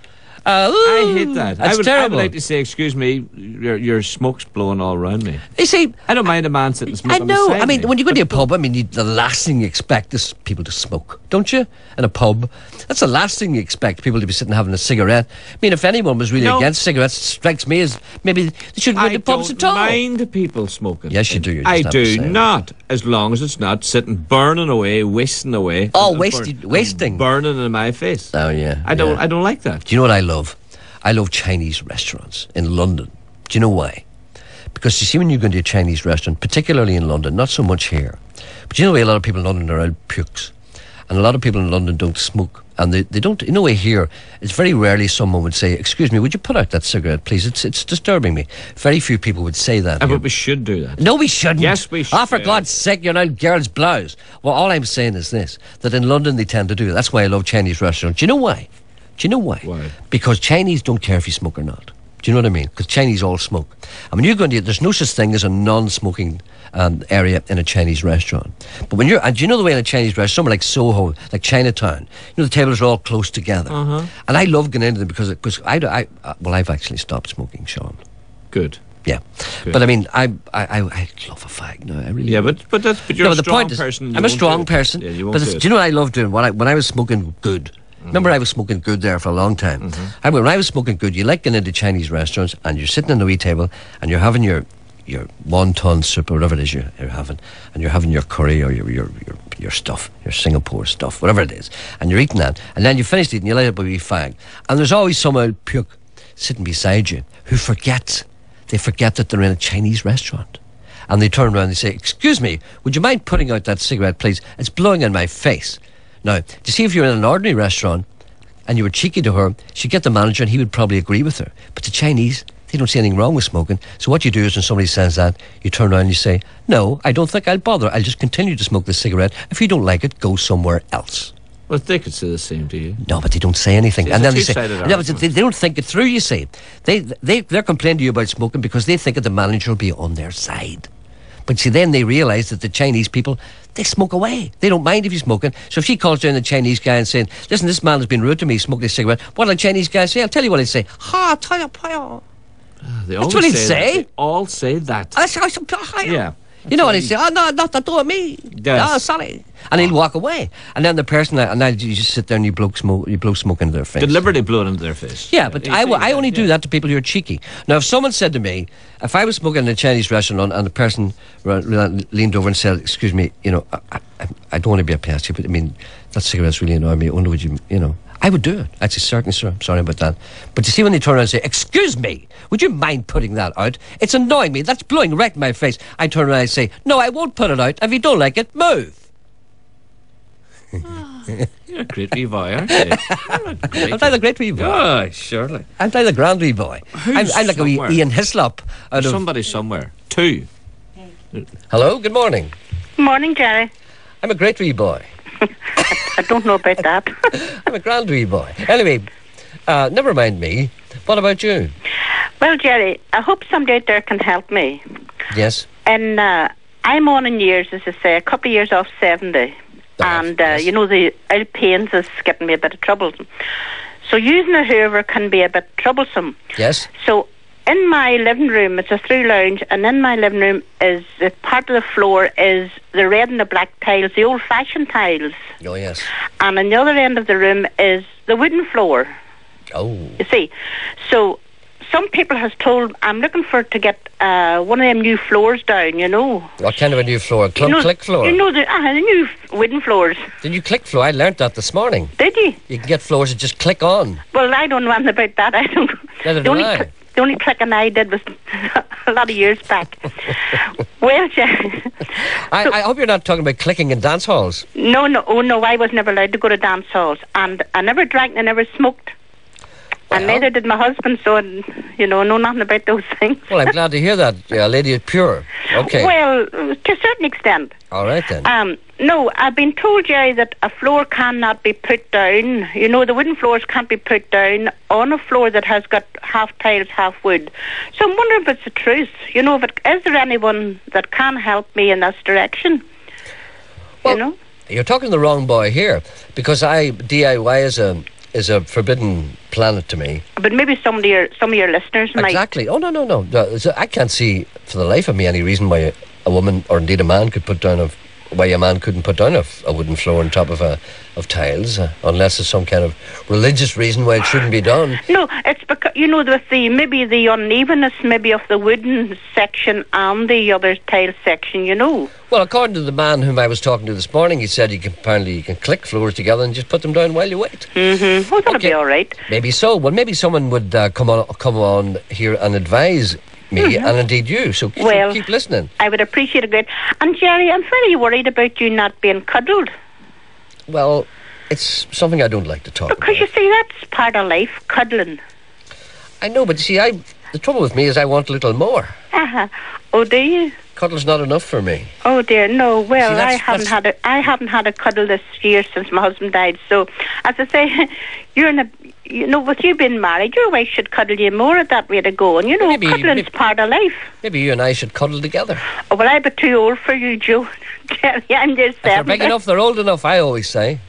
Uh, I hate that. That's I would, terrible. I would like to say, excuse me, your, your smoke's blowing all around me. You see, I don't mind a man sitting smoking I know. beside I mean, me. when you go to a pub, I mean, you, the last thing you expect is people to smoke, don't you? In a pub, that's the last thing you expect, people to be sitting having a cigarette. I mean, if anyone was really No. against cigarettes, it strikes me as maybe they shouldn't go I to pubs don't at all. mind people smoking. Yes, you do. You're I just do saying. not, as long as it's not sitting burning away, wasting away. Oh, and wasted- burn- wasting. burning in my face. Oh yeah. I don't. yeah. I don't like that. Do you know what I love? I love Chinese restaurants in London. Do you know why? Because you see, when you go into a Chinese restaurant, particularly in London, not so much here, but you know, a lot of people in London are out pukes, and a lot of people in London don't smoke, and they, they don't. In a way, here it's very rarely someone would say, "Excuse me, would you put out that cigarette, please? It's it's disturbing me." Very few people would say that. Uh, here. but we should do that. No, we shouldn't. Yes, we should. Oh, for God's sake, you're not girls' blouse. Well, all I'm saying is this, that in London they tend to do it. That's why I love Chinese restaurants. Do you know why? Do you know why? Why? Because Chinese don't care if you smoke or not. Do you know what I mean? Because Chinese all smoke. I mean, you're going to, there's no such thing as a non-smoking um, area in a Chinese restaurant. But when you're, and do you know the way in a Chinese restaurant, somewhere like Soho, like Chinatown, you know, the tables are all close together. Uh-huh. And I love going into them because, because I, I, I, well, I've actually stopped smoking, Sean. Good. Yeah. Good. But I mean, I, I, I, I love a fag. No, I really Yeah, do. but but that's but you're No, a the strong point is, person. you I'm a won't strong do it. person. Yeah, you won't but do it's- it. do you know what I love doing? When I, when I was smoking good, remember I was smoking good there for a long time. Mm-hmm. I, when I was smoking good, you like going into Chinese restaurants and you're sitting on the wee table and you're having your your wonton soup or whatever it is you're, you're having, and you're having your curry or your, your your your stuff, your Singapore stuff, whatever it is, and you're eating that, and then you finish eating, you light up a wee fag, and there's always some old puke sitting beside you who forgets, they forget that they're in a Chinese restaurant. And they turn around and they say, "Excuse me, would you mind putting out that cigarette, please? It's blowing in my face." Now, do you see, if you're in an ordinary restaurant and you were cheeky to her, she'd get the manager and he would probably agree with her. But the Chinese, they don't see anything wrong with smoking. So what you do is, when somebody says that, you turn around and you say, "No, I don't think I'll bother. I'll just continue to smoke the cigarette. If you don't like it, go somewhere else." Well, they could say the same to you. No, but they don't say anything. It's and a then they say, two-sided yeah, but argument. they, they don't think it through, you see. They, they, they're complaining to you about smoking because they think that the manager will be on their side. But see, then they realise that the Chinese people, they smoke away. They don't mind if you're smoking. So if she calls down the Chinese guy and saying, "Listen, this man has been rude to me, smoking a cigarette," what will the Chinese guy say? I'll tell you what he'd say. Ha, tell you, pio. They That's always what he'd say. say. That. They all say that. Yeah. You know what he'd say? "Oh, no, not to do with me. Yes. Oh, sorry." And he'll walk away. And then the person, and then you just sit there and you blow smoke, you blow smoke into their face. Deliberately blow it into their face. Yeah, but I, I only do that to people who are cheeky. Now, if someone said to me, if I was smoking in a Chinese restaurant and the person ra- ra- leaned over and said, "Excuse me, you know, I, I, I don't want to be a pest to you, but I mean, that cigarette's really annoying me. I wonder would you, you know," I would do it. I'd say, "Certainly, sir, I'm sorry about that." But you see, when they turn around and say, "Excuse me, would you mind putting that out? It's annoying me. That's blowing right in my face." I turn around and say, "No, I won't put it out. If you don't like it, move." You're a great wee boy, aren't you? You're a great I'm like the great wee boy. Oh, surely. I'm like the grand wee boy. I'm, Who's I'm like a wee somewhere? Ian Hislop. Out of Somebody somewhere. Two. Hello, good morning. Morning, Jerry. I'm a great wee boy. I don't know about that. I'm a grand wee boy. Anyway, uh, never mind me. What about you? Well, Jerry, I hope somebody out there can help me. Yes. And uh, I'm on in years, as I say, a couple of years off seventy. And, uh, you know, the old pains is getting me a bit of trouble. So using a Hoover can be a bit troublesome. Yes. So in my living room, it's a through lounge, and in my living room is the part of the floor is the red and the black tiles, the old-fashioned tiles. Oh, yes. And on the other end of the room is the wooden floor. Oh. You see, so some people has told I'm looking for to get uh, one of them new floors down. You know, What kind of a new floor? Club you know, click floor? You know the, uh, the new wooden floors. The new click floor? I learnt that this morning. Did you? You can get floors that just click on. Well, I don't know anything about that. I don't. Neither the do only I. cl- the only clicking I did was a lot of years back. Well, Jerry, I, I hope you're not talking about clicking in dance halls. no, no, oh no, I was never allowed to go to dance halls, and I never drank, and I never smoked. And neither did my husband, so, you know, know nothing about those things. Well, I'm glad to hear that. Yeah, lady is pure. Okay. Well, to a certain extent. All right, then. Um, no, I've been told, Jerry, that a floor cannot be put down. You know, the wooden floors can't be put down on a floor that has got half tiles, half wood. So I'm wondering if it's the truth. You know, if it, is there anyone that can help me in this direction? Well, you know? You're talking to the wrong boy here, because I D I Y as a is a forbidden planet to me. But maybe some of your some of your listeners might. Exactly. Oh no, no, no. No, so I can't see for the life of me any reason why a woman or indeed a man could put down a why a man couldn't put down a, a wooden floor on top of a of tiles, uh, unless there's some kind of religious reason why it shouldn't be done. No, it's because you know with the maybe the unevenness maybe of the wooden section and the other tile section. You know. Well, according to the man whom I was talking to this morning, he said you can apparently you can click floors together and just put them down while you wait. Mm-hmm. Well, that'll okay. be all right. Maybe so. Well, maybe someone would uh, come on come on here and advise me, mm-hmm. and indeed you, so keep, well, keep listening. I would appreciate it great. And Jerry, I'm very worried about you not being cuddled. Well, it's something I don't like to talk because about. You see, that's part of life, cuddling. I know, but you see, I the trouble with me is I want a little more. Uh-huh. Oh, do you? Cuddle's not enough for me. Oh dear, no. Well, see, I haven't had a I haven't had a cuddle this year since my husband died. So, as I say, you're in a you know, with you being married, your wife should cuddle you more at that rate of going. You know, maybe, cuddling's maybe, part of life. Maybe you and I should cuddle together. Oh, well, I'm too old for you, Joe. I'm just if they're big enough, they're old enough, I always say.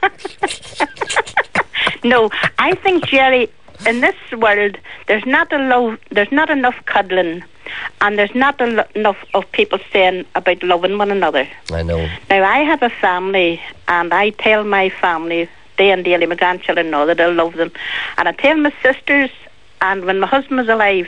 No, I think, Jerry, in this world, there's not a lo- there's not enough cuddling, and there's not a lo- enough of people saying about loving one another. I know. Now, I have a family, and I tell my family, day and daily, my grandchildren know that I love them. And I tell my sisters, and when my husband was alive,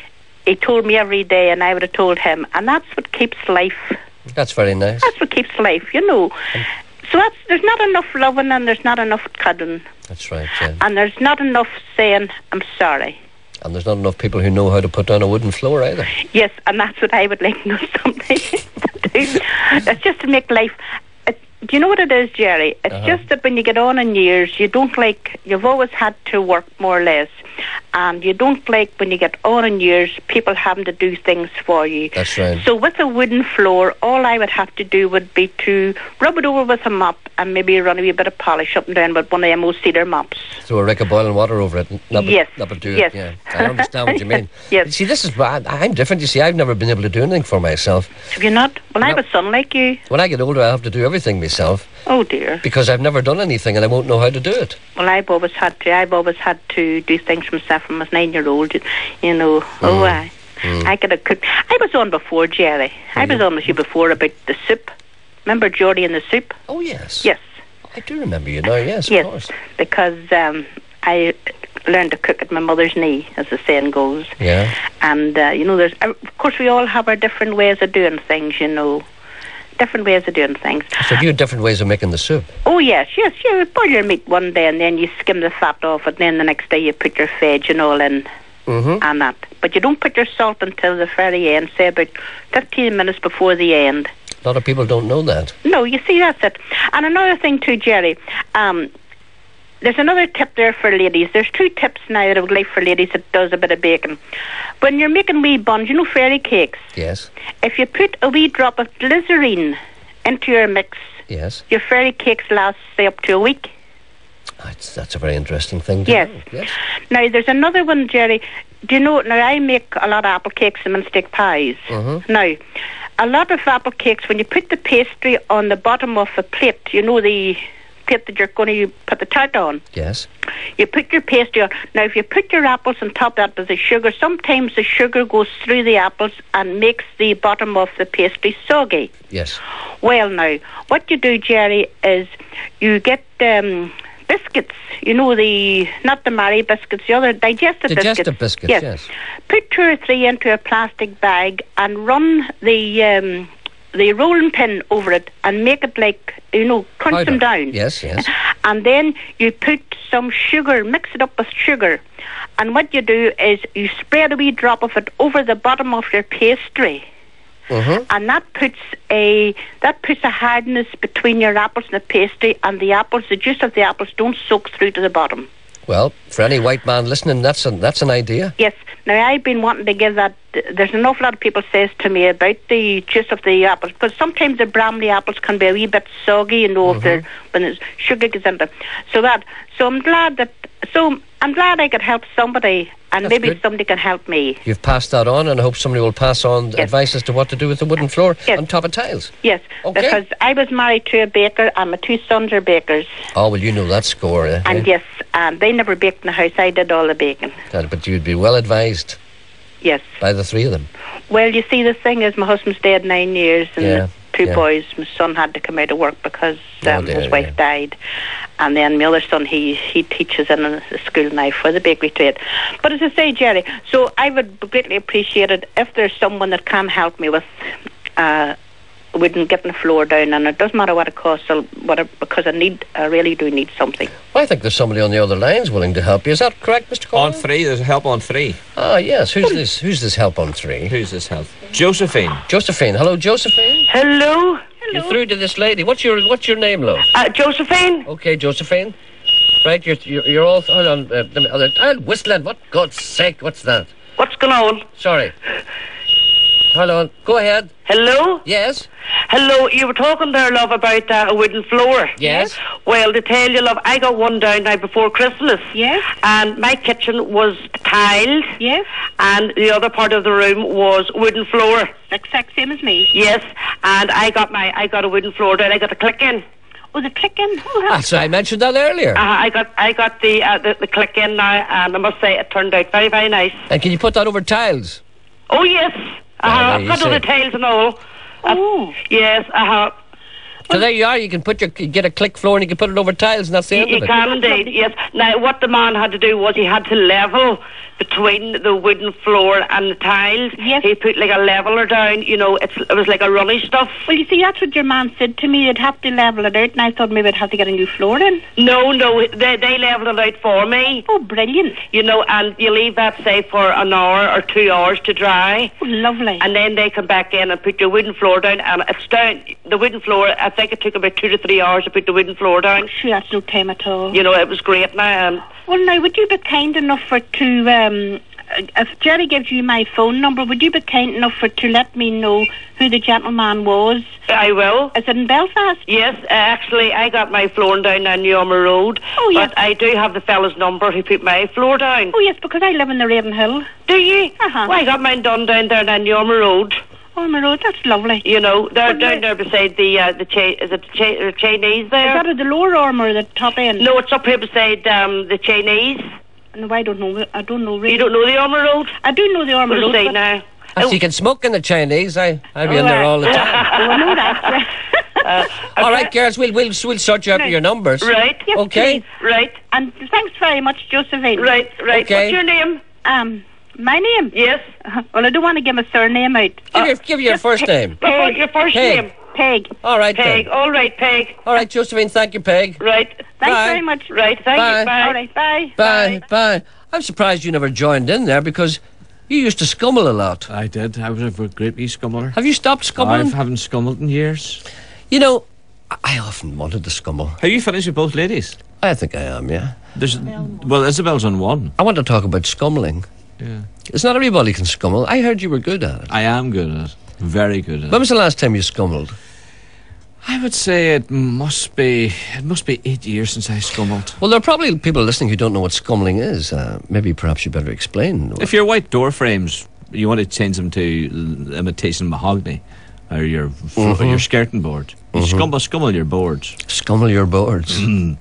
he told me every day, and I would have told him. And that's what keeps life. That's very nice. That's what keeps life, you know. Um, so that's, there's not enough loving, and there's not enough cuddling. That's right, yeah. And there's not enough saying, I'm sorry. And there's not enough people who know how to put down a wooden floor either. Yes, and that's what I would like to know someday to do. That's just to make life... Do you know what it is, Jerry? It's uh-huh. just that when you get on in years, you don't like, you've always had to work more or less. And you don't like, when you get on in years, people having to do things for you. That's right. So with a wooden floor, all I would have to do would be to rub it over with a mop and maybe run a wee bit of polish up and down with one of them old cedar mops. Throw a rick of boiling water over it. Not yes. But, not do yes. it. Yeah. I understand what you mean. Yes. You see, this is, I'm different. You see, I've never been able to do anything for myself. Have you not? Well, I have a son like you. When I get older, I have to do everything myself. Oh dear. Because I've never done anything and I won't know how to do it. Well, I've always had to. I've always had to do things myself from a nine-year-old. You know. Mm. Oh, I. Mm. I could have cooked. I was on before, Jerry. Mm. I was on with you before about the soup. Remember Geordie and the soup? Oh yes. Yes. I do remember you now. Yes, yes, of course. Because um, I learned to cook at my mother's knee, as the saying goes. Yeah. And uh, you know, there's of course we all have our different ways of doing things. You know. Different ways of doing things. So you have different ways of making the soup? Oh, yes, yes. You boil your meat one day and then you skim the fat off it, and then the next day you put your veg and all in mm-hmm. and that. But you don't put your salt until the very end, say about fifteen minutes before the end. A lot of people don't know that. No, you see, that's it. And another thing too, Jerry, um, there's another tip there for ladies. There's two tips now that I would like for ladies that does a bit of baking. When you're making wee buns, you know fairy cakes? Yes. If you put a wee drop of glycerine into your mix, yes, your fairy cakes last, say, up to a week. That's, that's a very interesting thing to yes. know. Yes. Now, there's another one, Jerry. Do you know, now I make a lot of apple cakes and mincemeat pies. Mm-hmm. Now, a lot of apple cakes, when you put the pastry on the bottom of a plate, you know the plate that you're going to put the tart on. Yes. You put your pastry on. Now, if you put your apples on top of that with the sugar, sometimes the sugar goes through the apples and makes the bottom of the pastry soggy. Yes. Well, now, what you do, Jerry, is you get um, biscuits. You know, the not the Marie biscuits, the other digestive, digestive biscuits. biscuits. Yes. yes. Put two or three into a plastic bag and run the um, the rolling pin over it and make it like, you know, crunch Powder. them down. Yes, yes. And then you put some sugar, mix it up with sugar. And what you do is you spread a wee drop of it over the bottom of your pastry. Mm-hmm. And that puts a that puts a hardness between your apples and the pastry, and the apples, the juice of the apples, don't soak through to the bottom. Well, for any white man listening, that's an, that's an idea. Yes. Now, I've been wanting to give that. There's an awful lot of people says to me about the juice of the apples, because sometimes the Bramley apples can be a wee bit soggy, you know, mm-hmm. if they're, when the sugar gets in them. So that, so I'm glad that, so I'm glad I could help somebody, and That's maybe good. somebody can help me. You've passed that on, and I hope somebody will pass on yes. advice as to what to do with the wooden floor yes. on top of tiles. Yes, okay. Because I was married to a baker, and my two sons are bakers. Oh, well, you know that score. Eh? And yes, and they never baked in the house. I did all the baking. God, but you'd be well advised. Yes. By the three of them. Well, you see, the thing is, my husband's dead nine years, and Yeah, the two yeah. boys. My son had to come out of work because Oh, um, dear, his wife yeah. died, and then my other son, he he teaches in a school now for the bakery trade. But as I say, Jerry, so I would greatly appreciate it if there's someone that can help me with. Uh, wouldn't get the floor down, and it doesn't matter what it costs, I'll, whatever, because I need, I really do need something. Well, I think there's somebody on the other lines willing to help you. Is that correct, Mister Cole? On three, there's help on three. Ah, yes. Who's this? Who's this help on three? Who's this help? Josephine. Josephine. Hello, Josephine. Hello. You're through to this lady. What's your What's your name, love? Uh, Josephine. Okay, Josephine. Right, you're you're, you're all. Hold on. Uh, let me, uh, uh, whistling. What? God's sake! What's that? What's going on? Sorry. Hold on. Go ahead. Hello? Yes? Hello, you were talking there, love, about uh, a wooden floor. Yes. Well, to tell you, love, I got one down now before Christmas. Yes. And my kitchen was tiled. Yes. And the other part of the room was wooden floor. Exact same as me. Yes. And I got my, I got a wooden floor down. I got the click in. Oh, the click in? Oh, Ah, so I mentioned that earlier. Uh, I got, I got the, uh, the the click in now, and I must say it turned out very, very nice. And can you put that over tiles? Oh yes. Uh, Ah, I've you got all see. the tails and all. Oh. Yes, I have. So there you are. You can put your you get a click floor and you can put it over tiles, and that's the end You of it. can indeed, yes. Now, what the man had to do was he had to level between the wooden floor and the tiles. Yes. He put like a leveler down, you know, it's, it was like a runny stuff. Well, you see, that's what your man said to me. You'd have to level it out, and I thought maybe I'd have to get a new floor in. No, no, they, they leveled it out for me. Oh, brilliant. You know, and you leave that, say, for an hour or two hours to dry. Oh, lovely. And then they come back in and put your wooden floor down, and it's down, the wooden floor, I think it took about two to three hours to put the wooden floor down. Sure, that's no time at all. You know, it was great now. Um, Well, now, would you be kind enough for to, um, if Jerry gives you my phone number, would you be kind enough for to let me know who the gentleman was? I will. Is it in Belfast? Yes, uh, actually, I got my floor down on Newhammer Road. Oh, yes. But I do have the fella's number who put my floor down. Oh, yes, because I live in the Ravenhill. Do you? Uh-huh. Well, I got mine done down there on Newhammer Road. Oh, my road, that's lovely. You know, they're Well, down now- there beside the, uh, the cha- is it the cha- uh, Chinese there? Is that at the lower arm or the top end? No, it's up here beside um, the Chinese. No, I don't know. I don't know really. You don't know the Armour Road? I do know the Armour What Road. do you say but- now? So you can smoke in the Chinese. I I'll be in there all the time. Oh, I know that. Uh, All right, girls, we'll we'll we'll sort you out with your numbers. Right. Yes, Okay. please. Right. And thanks very much, Josephine. Right, right. Okay. What's your name? Um, my name? Yes. Well, I don't want to give my surname out. Give your give your first name. Your, your first Peg. name? Peg. All right, Peg. then. All right, Peg. All right, Josephine. Thank you, Peg. Right. Thanks Bye. very much. Right. Thank Bye. you. Bye. All right, bye. Bye, bye. I'm surprised you never joined in there because you used to scummel a lot. I did. I was a great wee scummeler. Have you stopped I scumming? haven't scummeled in years. You know, I- I often wanted to scummel. Have you finished with both ladies? I think I am, yeah. There's well, Isabel's on one. I want to talk about scummeling. Yeah. It's not everybody can scummel. I heard you were good at it. I am good at it. Very good at When it. was the last time you scummeled? I would say it must be it must be eight years since I scummeled. Well, there are probably people listening who don't know what scummeling is. Uh, maybe perhaps you better explain. If your white door frames, you want to change them to l- imitation mahogany, or your fr- or Mhm. your skirting board, you Mhm. scumble scummel your boards. Scummel your boards. Mm.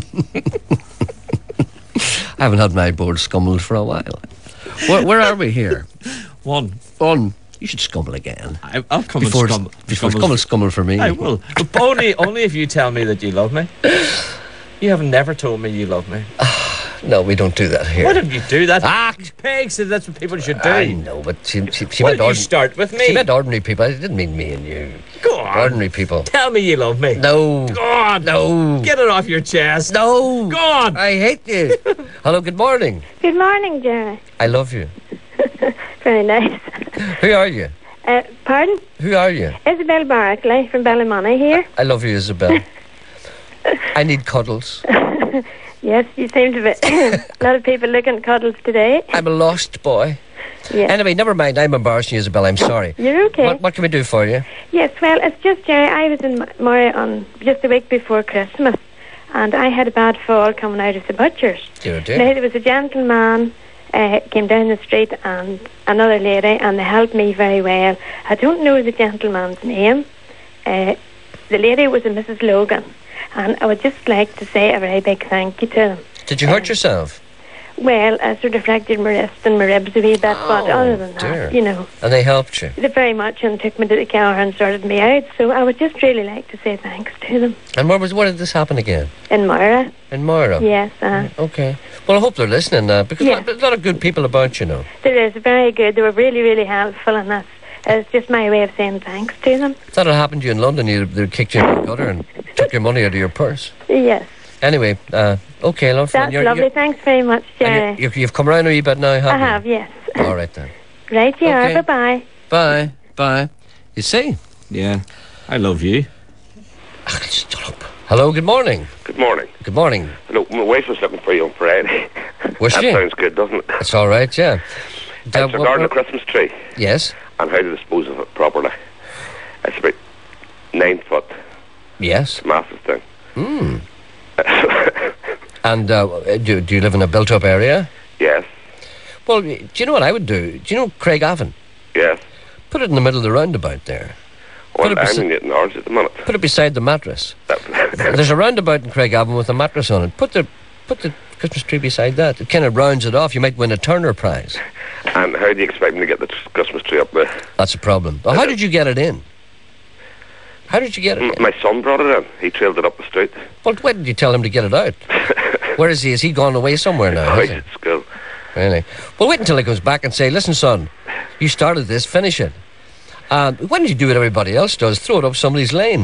I haven't had my board scummeled for a while. Where, where are we here? One. One. You should scummel again. I, I'll come Before, and scum- before scummel- scummel, scummel for me. I will. But only only if you tell me that you love me. You have never told me you love me. No, we don't do that here. Why don't you do that? Ah, Peg said that's what people should do. I know, but she, she, she Why meant did you ordin- start with me? She meant ordinary people. I didn't mean me and you. Go on. Ordinary people. Tell me you love me. No. Go on. No. Get it off your chest. No. Go on. I hate you. Hello, good morning. Good morning, Jerry. I love you. Very nice. Who are you? Uh, pardon? Who are you? Isabel Barclay from Ballymoney here. I love you, Isabel. I need cuddles. Yes, you seem to be a lot of people looking at cuddles today. I'm a lost boy. Yes. Anyway, never mind. I'm embarrassing you, Isabel. I'm sorry. You're okay. What, what can we do for you? Yes, well, it's just, Jerry, I was in Moray on just a week before Christmas, and I had a bad fall coming out of the butcher's. Dear, Now, dear. there was a gentleman uh, came down the street and another lady, and they helped me very well. I don't know the gentleman's name. Uh, the lady was a Missus Logan, and I would just like to say a very big thank you to them. Did you hurt yourself? Well, I sort of fractured my wrist and my ribs a wee bit, but other than dear. that, you know. And they helped you? They very much, and took me to the car and sorted me out, so I would just really like to say thanks to them. And where was, where did this happen again? In Moira. In Moira? Yes, uh, Okay. Well, I hope they're listening, uh, because Yeah. a lot of good people about, you know. there is very good. They were really, really helpful, and that's it's just my way of saying thanks to them. That had happened to you in London. You, they kicked you in the gutter and took your money out of your purse. Yes. Anyway, uh, okay, love. That's you're, lovely. You're, Thanks very much, Jerry. and you're, you've come round a wee bit now, I haven't you? have, yes. All right, then. Right, you Okay. are. Bye-bye. Bye. Bye. You see? Yeah. I love you. Hello, good morning. Good morning. Good morning. Hello, my wife was looking for you on Friday. Was that she? sounds good, doesn't it? It's all right, yeah. It's Uh, regarding what- the Christmas tree Yes? and how to dispose of it properly. It's about nine foot. Yes. It's a massive thing. Hmm. And uh, do, do you live in a built-up area? Yes. Well, do you know what I would do? Do you know Craigavon? Yes. Put it in the middle of the roundabout there. Well, Put it I'm besi- in it in ours at the minute. Put it beside the mattress. There's a roundabout in Craigavon with a mattress on it. Put the put the Christmas tree beside that. It kind of rounds it off. You might win a Turner Prize. And how do you expect me to get the tr- Christmas tree up there? That's a problem. Well, how did you get it in? How did you get it M- in? My son brought it in. He trailed it up the street. Well, when did you tell him to get it out? Where is he? Is he gone away somewhere now? Oh, has he's he? at school. Really? Well, wait until he comes back and say, listen, son, you started this, finish it. And why don't you do what everybody else does? Throw it up somebody's lane.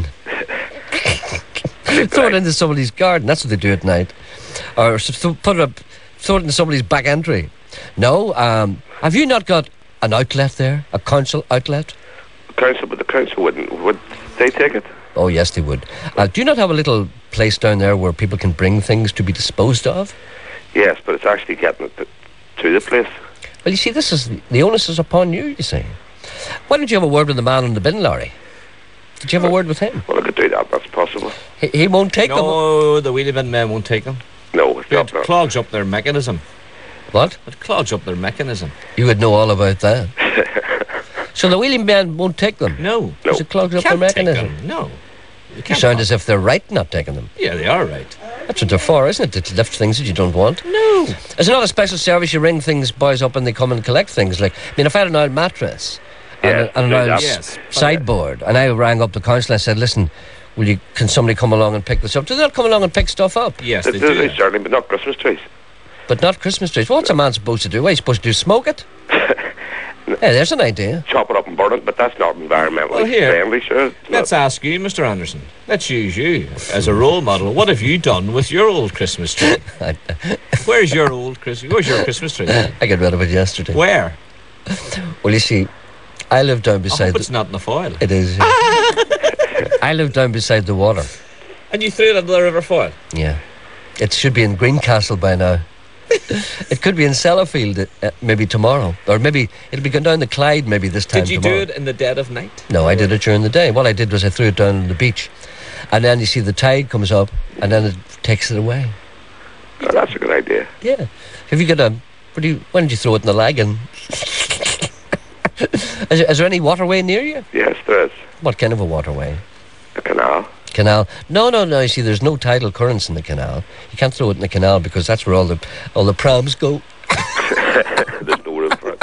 Throw it into somebody's garden. That's what they do at night. Or s- th- put it up, throw it in somebody's back entry. No, um, have you not got an outlet there? A council outlet? Council, but the council wouldn't. Would they take it? Oh, yes, they would. Uh, do you not have a little place down there where people can bring things to be disposed of? Yes, but it's actually getting it to, to the place. Well, you see, this is the onus is upon you, you see. Why don't you have a word with the man on the bin lorry? Did you have a word with him? Well, I could do that. That's possible. He, he won't take them. No, the wheelie bin men won't take them. No, it's not. It clogs up their mechanism. What? It clogs up their mechanism. You would know all about that. So the wheeling man won't take them? No. Because it clogs up their Can't take mechanism? them, No. You You can't sound as if they're right not taking them. Yeah, they are right. That's what they're for, isn't it? To lift things that you don't want. No. Is it not a special service? You ring things, boys up, and they come and collect things. Like, I mean, if I had an old mattress Yes, and, a- and do an old that. s- sideboard, and I rang up the council and said, listen, will you? Can somebody come along and pick this up? Do they not come along and pick stuff up? Yes, They do, they certainly, but not Christmas trees. But not Christmas trees. What's a man supposed to do? What are you supposed to do? Smoke it? Yeah, there's an idea. Chop it up and burn it, but that's not environmentally Well, here, friendly, sure. It's Let's ask you, Mister Anderson. Let's use you as a role model. What have you done with your old Christmas tree? Where's your old Christmas? Where's your Christmas tree? I got rid of it yesterday. Where? Well, you see, I live down I beside. hope the- it's not in the foil. It is. Yeah. I live down beside the water. And you threw it into the river foil. Yeah. It should be in Greencastle by now. It could be in Sellafield uh, maybe tomorrow. Or maybe it'll be going down the Clyde maybe this time Did you tomorrow. do it in the dead of night? No, I did it during the day. What I did was I threw it down on the beach. And then you see the tide comes up and then it takes it away. Oh, that's a good idea. Yeah. Have you got a... What do you, why don't you throw it in the lagoon? is, is there any waterway near you? Yes, there is. What kind of a waterway? A canal. Canal. No, no, no. You see, there's no tidal currents in the canal. You can't throw it in the canal because that's where all the all the prams go. There's no room for it.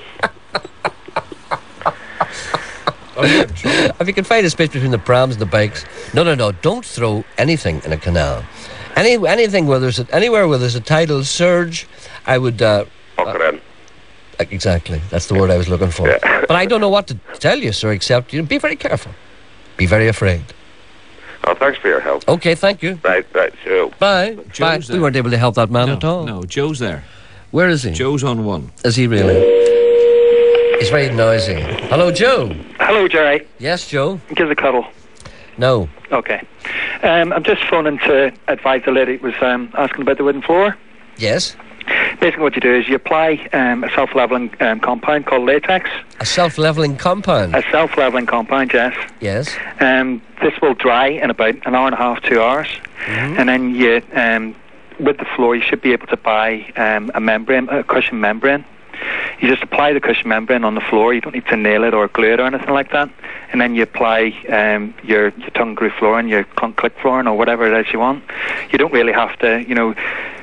If you can find a space between the prams and the bikes, no, no, no. Don't throw anything in a canal. Any anything where there's a, anywhere where there's a tidal surge, I would. Uh, Fuck it in. Exactly. That's the word I was looking for. Yeah. But I don't know what to tell you, sir. Except you know, be very careful. Be very afraid. Oh, thanks for your help. Okay, thank you. Right, right, sure. Bye. Bye. Joe's We there. weren't able to help that man no, at all. No, Joe's there. Where is he? Joe's on one. Is he really? He's very noisy. Hello, Joe. Hello, Jerry. Yes, Joe. Give us a cuddle. No. Okay. Um, I'm just phoning to advise the lady who was um, asking about the wooden floor. Yes. Basically what you do is you apply um, a self-leveling um, compound called latex. A self-leveling compound? A self-leveling compound, yes. Yes. Um, this will dry in about an hour and a half, two hours. Mm-hmm. And then you, um, with the floor, you should be able to buy um, a membrane, a cushion membrane. You just apply the cushion membrane on the floor. You don't need to nail it or glue it or anything like that. And then you apply um, your, your tongue groove flooring, your clunk click flooring or whatever it is you want. You don't really have to, you know,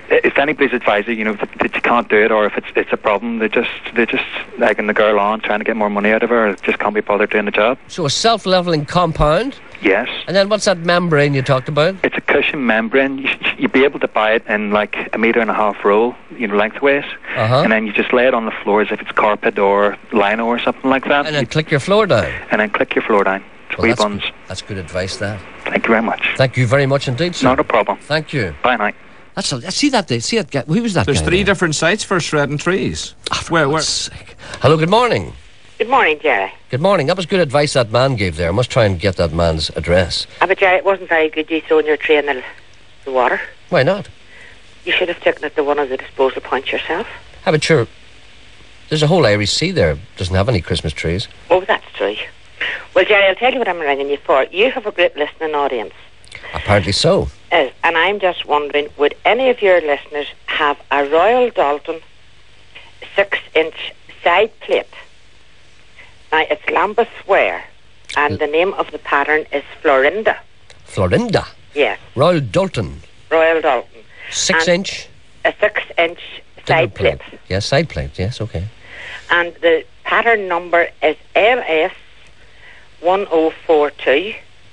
if anybody's advising, you know, that, that you can't do it, or if it's it's a problem, they just they just egging the girl on, trying to get more money out of her, or just can't be bothered doing the job. So a self-leveling compound. Yes. And then what's that membrane you talked about? It's a cushion membrane. You, you'd be able to buy it in like a metre and a half roll, you know, lengthways. Uh-huh. And then you just lay it on the floor as if it's carpet or lino or something like that. And then click your floor down. And then click your floor down. It's Well, wee that's, buns. good. that's good advice, that. Thank you very much. Thank you very much indeed, sir. Not a problem. Thank you. Bye now. That's a, see that day, see that guy. Who was that There's guy? three there? different sites for shredding trees. Oh, where, where? Hello, good morning. Good morning, Jerry. Good morning. That was good advice that man gave there. I must try and get that man's address. Ah, but Jerry, it wasn't very good you throwing your tree in the, the water. Why not? You should have taken it to one of the disposal points yourself. How about sure? There's a whole Irish Sea there. Doesn't have any Christmas trees. Oh, that's true. Well, Jerry, I'll tell you what I'm ringing you for. You have a great listening audience. Apparently so. Uh, and I'm just wondering, would any of your listeners have a Royal Dalton six-inch side plate? Now, it's Lambeth Square, and the name of the pattern is Florinda. Florinda. Yes, Royal Dalton. Royal Dalton. Six And inch. A six-inch side plate. Yes, side plate. Yes, okay. And the pattern number is L S one oh four two.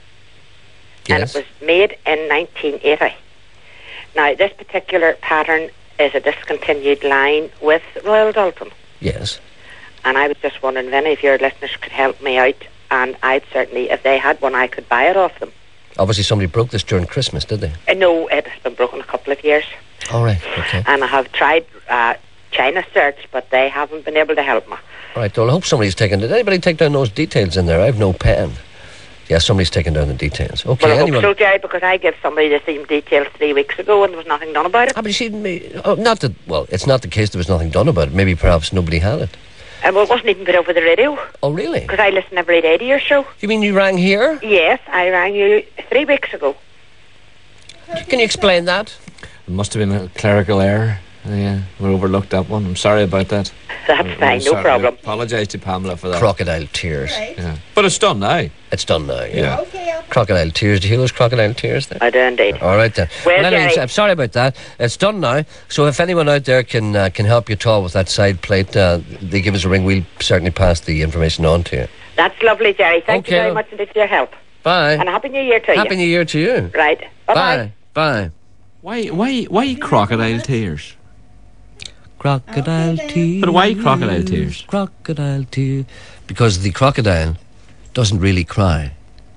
And Yes. it was made in nineteen eighty. Now, this particular pattern is a discontinued line with Royal Dalton. Yes. And I was just wondering if any of your listeners could help me out, and I'd certainly, if they had one, I could buy it off them. Obviously, somebody broke this during Christmas, did they? I know it has been broken a couple of years, All right. Okay. and I have tried uh, China search, but they haven't been able to help me. All right. Well, I hope somebody's taken. Did anybody take down those details in there? I have no pen. Yeah, somebody's taken down the details. Okay. Well, I anyone? hope so, Jerry, because I gave somebody the same details three weeks ago, and there was nothing done about it. Ah, but you see, me, oh, not that. Well, it's not the case. There was nothing done about it. Maybe perhaps nobody had it. And well, it wasn't even put over the radio. Oh, really? Because I listen every day to your show. You mean you rang here? Yes, I rang you three weeks ago. Can you explain that? It must have been a clerical error. Yeah, we overlooked that one. I'm sorry about that. That's I'm fine, no sorry. problem. I apologise to Pamela for that. Crocodile tears. Yeah. But it's done now. It's done now. Yeah. Yeah. Crocodile tears. Do you hear those crocodile tears there? I do indeed. All right then. Well, anyway, Jerry- I'm sorry about that. It's done now. So if anyone out there can uh, can help you at all with that side plate, uh, they give us a ring. We'll certainly pass the information on to you. That's lovely, Jerry. Thank Okay. you very much indeed for your help. Bye. And a Happy New Year to you. Happy New Year to you. Right. Bye-bye. Bye. Bye. Why, why, why crocodile tears? Crocodile tears. But why crocodile tears? Crocodile tears. Because the crocodile doesn't really cry.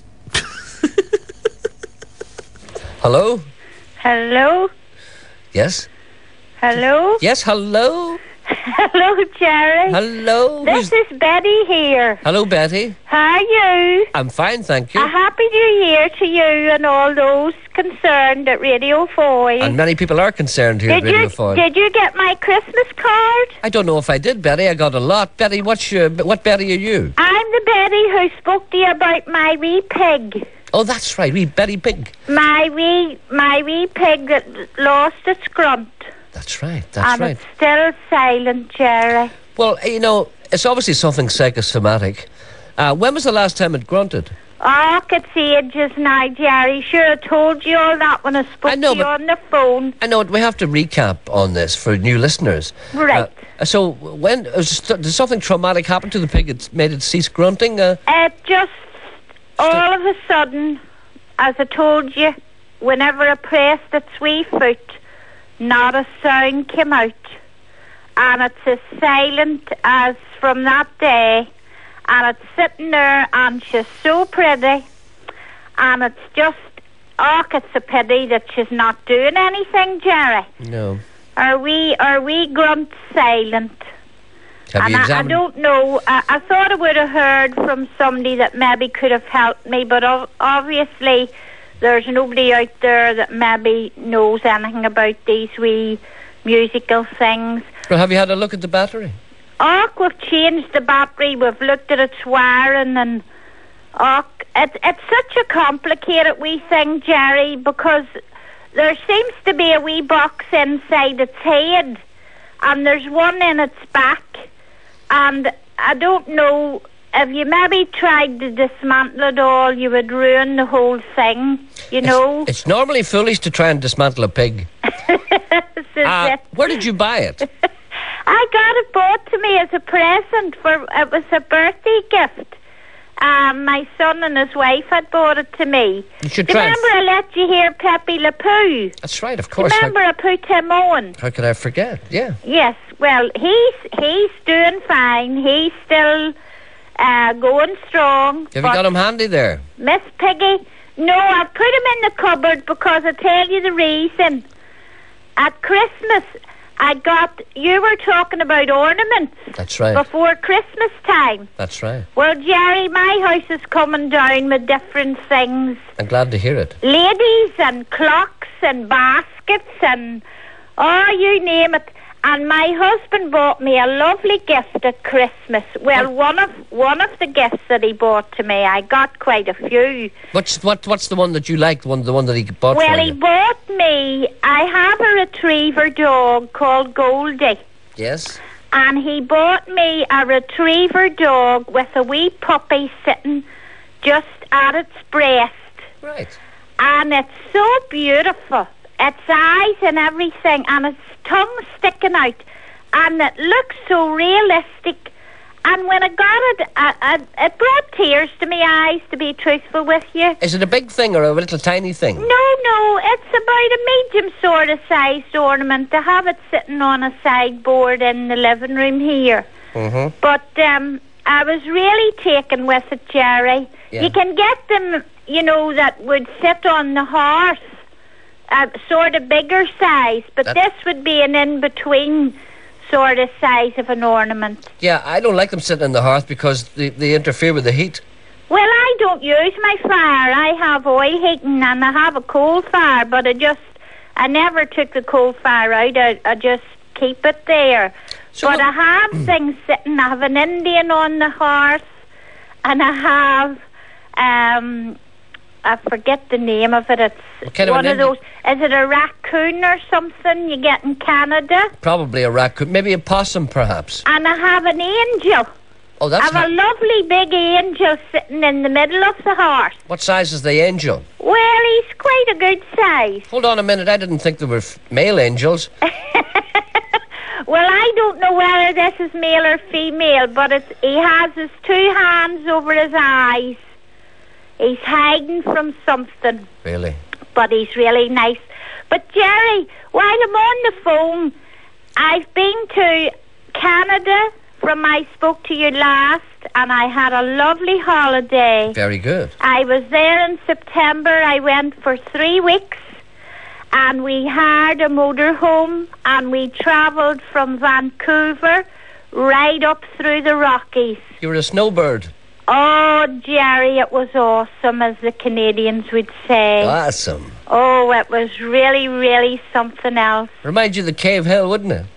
Hello? Hello? Yes? Hello? Yes, hello? Hello, Jerry. Hello? This Who's- is Betty here. Hello, Betty. How are you? I'm fine, thank you. A happy new year to you and all those concerned at Radio four. And many people are concerned here did at Radio you four. did you get my Christmas card? I don't know if I did, Betty. I got a lot. Betty, what's your, what Betty are you? I'm the Betty who spoke to you about my wee pig. Oh, that's right, wee Betty Pig. My wee my wee pig that lost its grunt. That's right, that's and right. it's still silent, Jerry. Well, you know, it's obviously something psychosomatic. Uh, when was the last time it grunted? Oh, it's ages now, Jerry. Sure, I told you all that when I spoke know, to you but- on the phone. I know, we have to recap on this for new listeners. Right. Uh, so, when uh, st- did something traumatic happen to the pig? It made it cease grunting? Uh, It just, all of a sudden, as I told you, whenever I pressed its wee foot, not a sound came out. And it's as silent as from that day. And it's sitting there, and she's so pretty. And it's just, oh, it's a pity that she's not doing anything, Jerry. no. Are we, are we grunt silent? Have and you I, I examined? don't know. I, I thought I would have heard from somebody that maybe could have helped me, but o- obviously there's nobody out there that maybe knows anything about these wee musical things. Well, have you had a look at the battery? Oh, we've changed the battery, we've looked at its wiring, and oh, it, it's such a complicated wee thing, Jerry, because there seems to be a wee box inside its head, and there's one in its back, and I don't know, if you maybe tried to dismantle it all, you would ruin the whole thing, you know. It's normally foolish to try and dismantle a pig. is Uh, it. where did you buy it? I got it bought to me as a present for it was a birthday gift. Um, my son and his wife had bought it to me. You should try and Remember I let you hear Pepe Le Pew? That's right, of course. Remember I put him on? How could I forget? Yeah. Yes, well, he's he's doing fine. He's still uh, going strong. Have you but got him handy there? Miss Piggy, no, I put him in the cupboard because I tell you the reason. At Christmas, I got, you were talking about ornaments. That's right. Before Christmas time. That's right. Well, Jerry, my house is coming down with different things. I'm glad to hear it. Ladies and clocks and baskets and, oh, you name it. And my husband bought me a lovely gift at Christmas. Well, one of one of the gifts that he bought to me, I got quite a few. What's what? What's the one that you liked? One, the one that he bought Well, for he you? bought me, I have a retriever dog called Goldie. Yes. And he bought me a retriever dog with a wee puppy sitting just at its breast. Right. And it's so beautiful. Its eyes and everything, and its tongue sticking out. And it looks so realistic. And when I got it, I, I, it brought tears to my eyes, to be truthful with you. Is it a big thing or a little tiny thing? No, no, it's about a medium sort of sized ornament. I have it sitting on a sideboard in the living room here. Mm-hmm. But um, I was really taken with it, Jerry. Yeah. You can get them, you know, that would sit on the hearth, a sort of bigger size, but That- this would be an in-between sort of size of an ornament. Yeah, I don't like them sitting in the hearth because they, they interfere with the heat. Well, I don't use my fire. I have oil heating and I have a coal fire, but I just, I never took the coal fire out. I, I just keep it there. But I have things sitting. I have an Indian on the hearth, and I have, um, I forget the name of it. It's kind of one an of Indi- those. Is it a raccoon or something you get in Canada? Probably a raccoon, maybe a possum, perhaps. And I have an angel. Oh, that's I have a lovely big angel sitting in the middle of the hearth. What size is the angel? Well, he's quite a good size. Hold on a minute, I didn't think there were f- male angels. Well, I don't know whether this is male or female, but it's, he has his two hands over his eyes. He's hiding from something, Really? but he's really nice. But Jerry, while I'm on the phone, I've been to Canada from I spoke to you last, and I had a lovely holiday. Very good. I was there in September. I went for three weeks, and we hired a motorhome, and we travelled from Vancouver right up through the Rockies. You were a snowbird. Oh, Jerry, it was awesome, as the Canadians would say. Awesome. Oh, it was really, really something else. Reminds you of the Cave Hill, wouldn't it?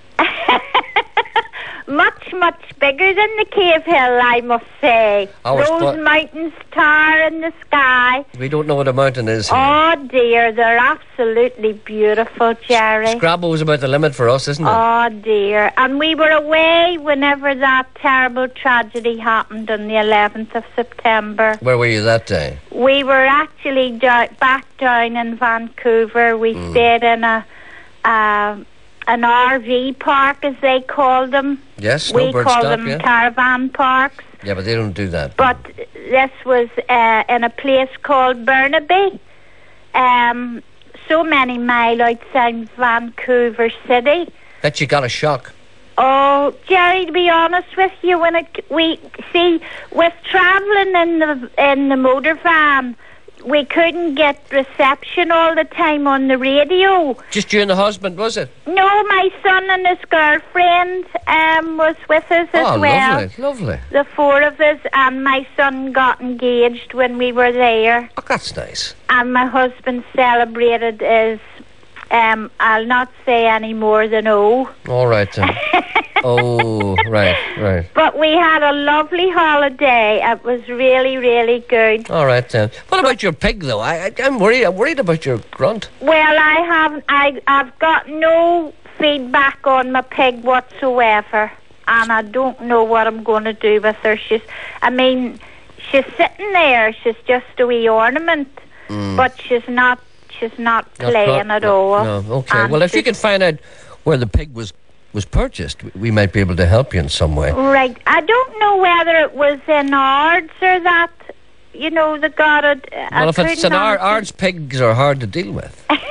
Much, much bigger than the Cave Hill, I must say. Our Those spot- mountains tower in the sky. We don't know what a mountain is here. Oh, dear, they're absolutely beautiful, Jerry. Scrabble was about the limit for us, isn't it? Oh, dear. And we were away whenever that terrible tragedy happened on the eleventh of September. Where were you that day? We were actually do- back down in Vancouver. We Mm. stayed in a... Uh, an R V park, as they call them. Yes, We snowbird call stop, them yeah. caravan parks. Yeah, but they don't do that. But this was uh, in a place called Burnaby, um, so many miles outside Vancouver City. Bet you got a shock. Oh, Jerry, to be honest with you, when it, we see with travelling in the in the motor van, we couldn't get reception all the time on the radio. Just you and the husband, was it? No, my son and his girlfriend um, was with us as Oh, well. lovely, lovely. The four of us, and my son got engaged when we were there. Oh, that's nice. And my husband celebrated his, um, I'll not say any more than O. All right then. Oh, right, right. But we had a lovely holiday. It was really, really good. All right then. What about your pig, though? I, I, I'm worried. I'm worried about your grunt. Well, I haven't. I I've got no feedback on my pig whatsoever, and I don't know what I'm going to do with her. She's, I mean, she's sitting there. She's just a wee ornament, Mm. but she's not. She's not Not playing pro- at no, all. No, okay. And Well, if you she's- can find out where the pig was was purchased, we might be able to help you in some way. Right. I don't know whether it was in Ards or that, you know, the got it. Well, if it's an Ar- Ards, pigs are hard to deal with. uh,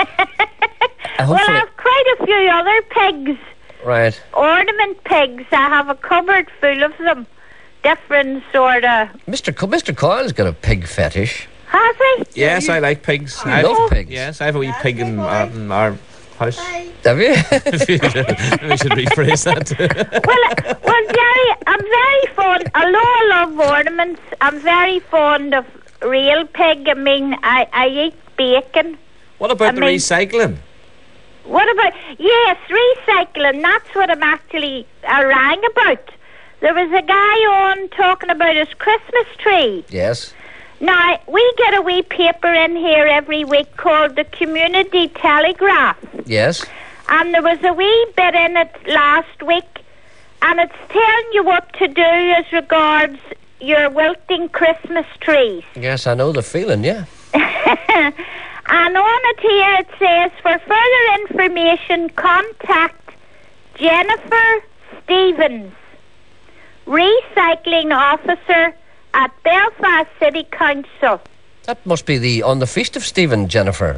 Well, I have quite a few other pigs. Right. Ornament pigs. I have a cupboard full of them. Different sort of... Mister Co- Mister Coyle's got a pig fetish. Has he? Yes, I like pigs. You I love pigs. Yes, I have a wee pig in, uh, in our house. Have you? We should rephrase that. well, well, Jerry, I'm very fond, although I love ornaments, I'm very fond of real pig. I mean, I, I eat bacon. What about I the mean, recycling? What about, yes, recycling, that's what I'm actually, I rang about. There was a guy on talking about his Christmas tree. Yes. Now, we get a wee paper in here every week called the Community Telegraph. Yes. And there was a wee bit in it last week, and it's telling you what to do as regards your wilting Christmas trees. Yes, I know the feeling, yeah. And on it here it says, for further information, contact Jennifer Stevens, Recycling Officer at Belfast City Council. That must be the on the Feast of Stephen, Jennifer.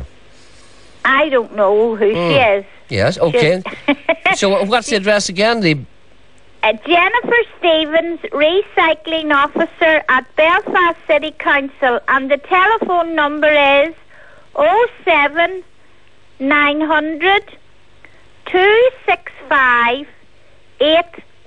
I don't know who Mm. she is. Yes, okay. So what's the address again? The Uh, Jennifer Stevens, Recycling Officer at Belfast City Council, and the telephone number is oh seven nine hundred two six five eight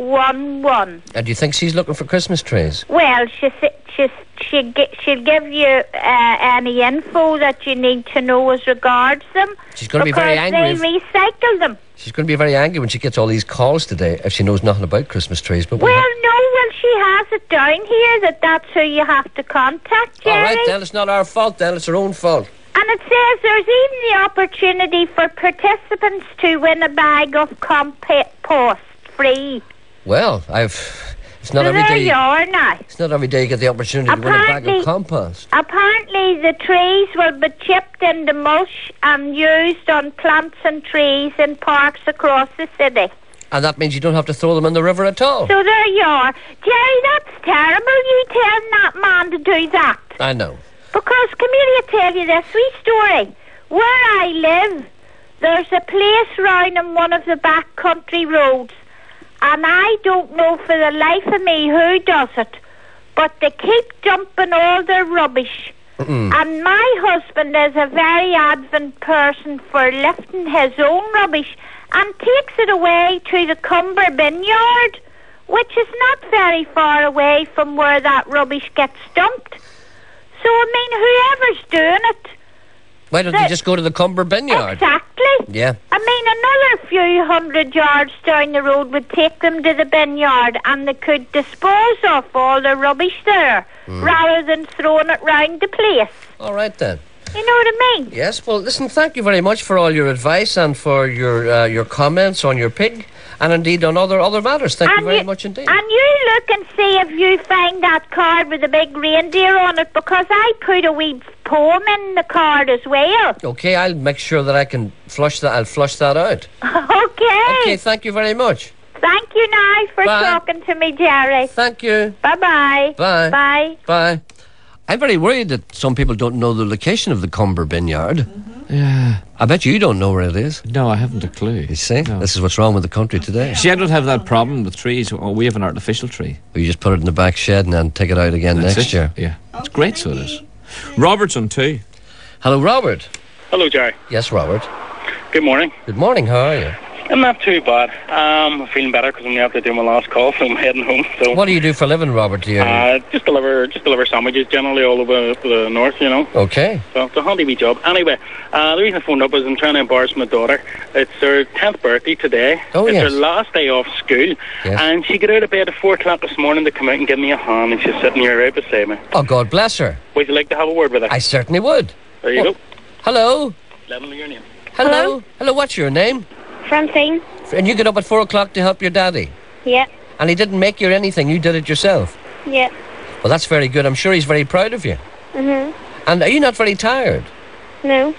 one one. And do you think she's looking for Christmas trees? Well, she she she she'll give you uh, any info that you need to know as regards them. She's going to be very angry. Because they recycle them. She's going to be very angry when she gets all these calls today if she knows nothing about Christmas trees. But Well, no, well, she has it down here that that's who you have to contact, Jerry. all right, then it's not our fault. Then it's her own fault. And it says there's even the opportunity for participants to win a bag of compost free. Well, I've. It's not So every there day. you are now. It's not every day you get the opportunity to win a bag Apparently- of compost. Apparently the trees will be chipped into mulch and used on plants and trees in parks across the city. And that means you don't have to throw them in the river at all. So there you are. Jerry, that's terrible, you telling that man to do that. I know. Because, come here, I tell you this wee story. Where I live, there's a place round on one of the back country roads, and I don't know for the life of me who does it, but they keep dumping all their rubbish. Mm. And my husband is a very advent person for lifting his own rubbish and takes it away to the Cumber bin yard, which is not very far away from where that rubbish gets dumped. So, I mean, whoever's doing it... Why don't the- you just go to the Cumber bin yard? Exactly. Yeah. I mean, another few hundred yards down the road would take them to the bin yard, and they could dispose of all the rubbish there, Mm. rather than throwing it round the place. All right then. You know what I mean? Yes. Well, listen. Thank you very much for all your advice and for your uh, your comments on your pig, and indeed on other other matters. Thank you very much indeed. And you look and see if you find that card with the big reindeer on it, because I put a wee poem in the card as well. Okay, I'll make sure that I can flush that. I'll flush that out. Okay. Okay. Thank you very much. Thank you now for Bye. talking to me, Jerry. Thank you. Bye-bye. Bye. Bye. Bye. I'm very worried that some people don't know the location of the Cumber bin yard. Yeah. I bet you don't know where it is. No, I haven't a clue. You see, this is what's wrong with the country today. See, I don't have that problem with trees. Oh, we have an artificial tree. You just put it in the back shed and then take it out again That's next it. year. Yeah. It's great, so it is. Robert's on two. Hello, Robert. Hello, Jerry. Yes, Robert. Good morning. Good morning. How are you? I'm not too bad. Um, I'm feeling better because I'm going to have to do my last call, so I'm heading home. So, What do you do for a living, Robert? Do you? uh, just deliver, just deliver sandwiches generally all over the north, you know. Okay. So it's a handy wee job. Anyway, uh, the reason I phoned up is I'm trying to embarrass my daughter. It's her tenth birthday today. Oh, it's yes. her last day off school, Yes. and she got out of bed at four o'clock this morning to come out and give me a hand, and she's sitting here right beside me. Oh, God bless her. Would you like to have a word with her? I certainly would. There you Oh. go. Hello. Let me know your name. Hello. Hello. What's your name? Francine. And you get up at four o'clock to help your daddy. Yeah. And he didn't make you anything. You did it yourself. Yeah. Well, that's very good. I'm sure he's very proud of you. Mhm. And are you not very tired? No.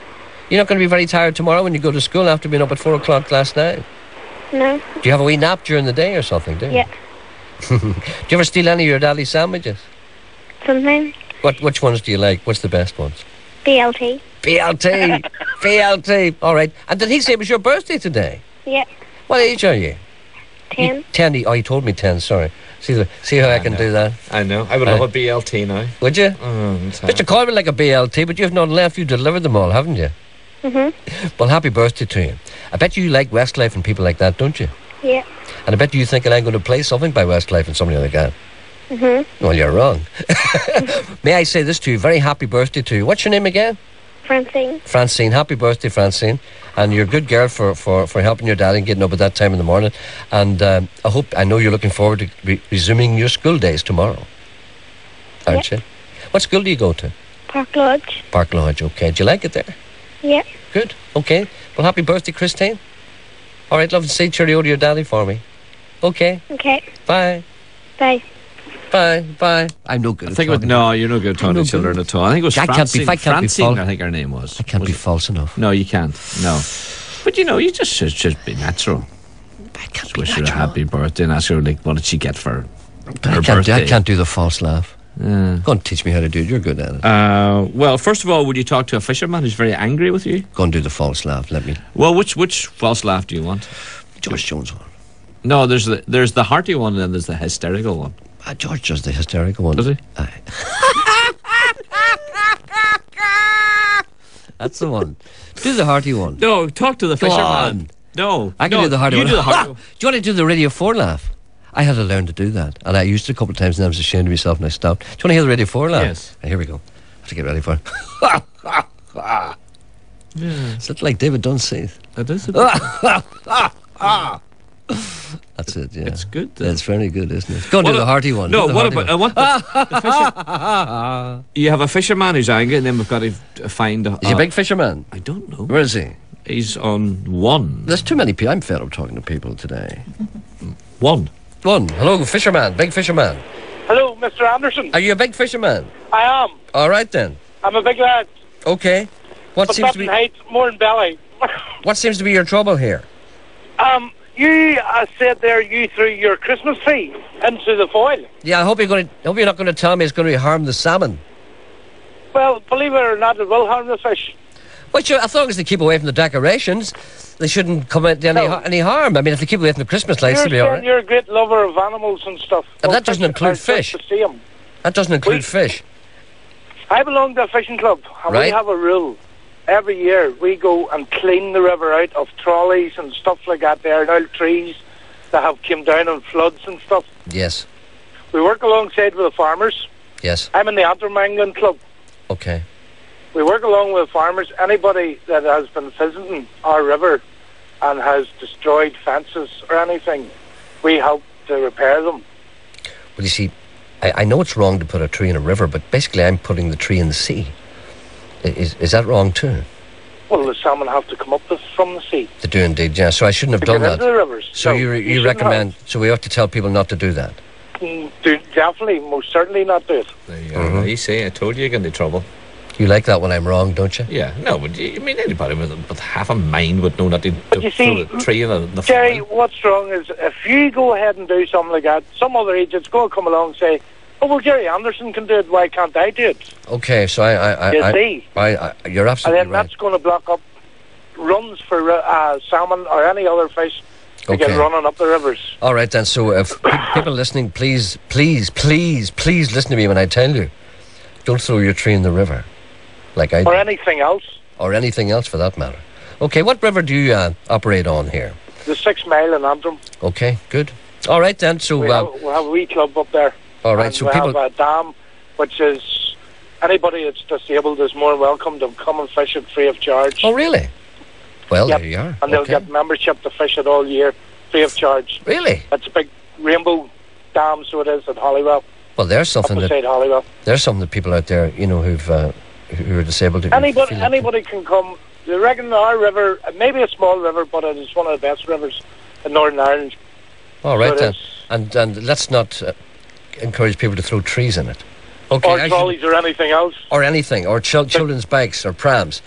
You're not going to be very tired tomorrow when you go to school after being up at four o'clock last night? No. Do you have a wee nap during the day or something, do you? Yeah. Do you ever steal any of your daddy's sandwiches? Sometimes. What? Which ones do you like? What's the best ones? B L T. B L T. B L T. All right. And did he say it was your birthday today? Yeah. What age are you? Ten. You, ten. he- Oh, he told me ten, sorry. See, the, see how I, can know. do that? I know. I would Uh, love a B L T now. Would you? Mm, it's Mister Coleman like a B L T, but you have none left. You delivered them all, haven't you? Mm-hmm. Well, happy birthday to you. I bet you like Westlife and people like that, don't you? Yeah. And I bet you think that I'm going to play something by Westlife and somebody like that. Mm-hmm. Well, you're wrong. May I say this to you? Very happy birthday to you. What's your name again? Francine. Francine. Happy birthday, Francine. And you're a good girl for, for, for helping your dad and getting up at that time in the morning. And um, I hope, I know you're looking forward to re- resuming your school days tomorrow. Aren't Yep. you? What school do you go to? Park Lodge. Park Lodge, okay. Do you like it there? Yeah. Good, okay. Well, happy birthday, Christine. All right, love to say cheerio to your daddy for me. Okay, Okay. bye. Bye. Bye, bye. I'm no good I at think it was, talking. no, you're no good talking no to children good. at all. I think it was I can't be- Francine. I can't be Francine, false. I think her name was. I can't Was be it? false enough. No, you can't. No. But you know, you just should just be natural. I can't Just wish her a happy birthday and ask her, like, what did she get for her I can't, do, birthday? I can't do the false laugh. Uh, Go and teach me how to do it. You're good at it. uh, well, first of all, would you talk to a fisherman who's very angry with you? Go and do the false laugh. Let me. Well, which which false laugh do you want? George Jones one. No, there's the there's the hearty one and then there's the hysterical one. Uh, George does the hysterical one. Does he? Aye. That's the one. Do the hearty one. No, talk to the Go fisherman. on. No, I can no, do the hearty you one. do the hearty one. Do you want to do the Radio four laugh? I had to learn to do that. And I used it a couple of times and I was ashamed of myself and I stopped. Do you want to hear the Radio four laugh? Yes. Right, here we go. I have to get ready for it. Yeah, Is that like David Dunseith? that is a bit, That's it, yeah. it's good. though. That's very good, isn't it? Go and What do the a- hearty one. No, Do the what hearty about I one. want the, the fisher, you have a fisherman who's angry, and then we've got to f- find. A, Is he a big fisherman? I don't know. Where is he? He's on one. There's too many people. I'm fed up talking to people today. One. One. Hello, fisherman. Big fisherman. Hello, Mister Anderson. Are you a big fisherman? I am. All right then. I'm a big lad. Okay. What But seems to nothing be height, more than belly. what seems to be your trouble here? um, you uh, said there you threw your Christmas tree into the foil. Yeah, I hope you're going to. Hope you're not going to tell me it's going to harm the salmon. Well, believe it or not, it will harm the fish. Well, sure. As long as they keep away from the decorations, they shouldn't come into any No. ha- any harm. I mean, if they keep away from the Christmas lights, You're they'll be all saying right. you're a great lover of animals and stuff. And Well, that doesn't fish include are just fish. the same. That doesn't include We- fish. I belong to a fishing club, and Right. we have a rule. Every year we go and clean the river out of trolleys and stuff like that there, and old trees that have come down in floods and stuff. Yes. We work alongside with the farmers. Yes. I'm in the Antrim Club. Okay. We work along with farmers. Anybody that has been visiting our river and has destroyed fences or anything, we help to repair them. Well, you see, I, I know it's wrong to put a tree in a river, but basically I'm putting the tree in the sea. I- Is is that wrong too? Well, the salmon have to come up with, from the sea They do indeed, yeah. So I shouldn't have to done get into that. the rivers. So No, you, you you shouldn't recommend, so we have to tell people not to do that. have. Mm, Do definitely, most certainly not do it. There you Mhm. go. You see, I told you you're going to trouble. You like that when I'm wrong, don't you? Yeah, no, but you, I mean, anybody with, with half a mind would know not to, But to you see, throw a tree in the, the Jerry, foil. what's wrong is if you go ahead and do something like that, some other agent's going to come along and say, oh, well, Jerry Anderson can do it, why can't I do it? Okay, so I, I, I, You I, see? I, I you're And absolutely then right. that's going to block up runs for uh, salmon or any other fish to Okay. get running up the rivers. All right then. So if pe- people listening, please, please, please, please listen to me when I tell you, don't throw your tree in the river, like I Or do, anything else. or anything else for that matter. Okay, what river do you uh, operate on here? The Six Mile in Antrim. Okay, good. All right then. So We, uh, have, we have a wee club up there. all right. And So we people. have a dam, which is anybody that's disabled is more welcome to come and fish it free of charge. Oh really? Well, Yep. there you are. And they'll Okay. get membership to fish it all year, free of charge. Really? It's a big rainbow dam, so it is at Hollywell, Well, there's something up that beside Hollywell. there's something that people out there, you know, who've uh, who are disabled. who Anybody, feel like- anybody can come. They reckon our river, it may be a small river, but it is one of the best rivers in Northern Ireland. All right so it then. is. And and let's not uh, encourage people to throw trees in it. Okay. Or I should- trolleys or anything else. or anything, or chil- children's bikes or prams.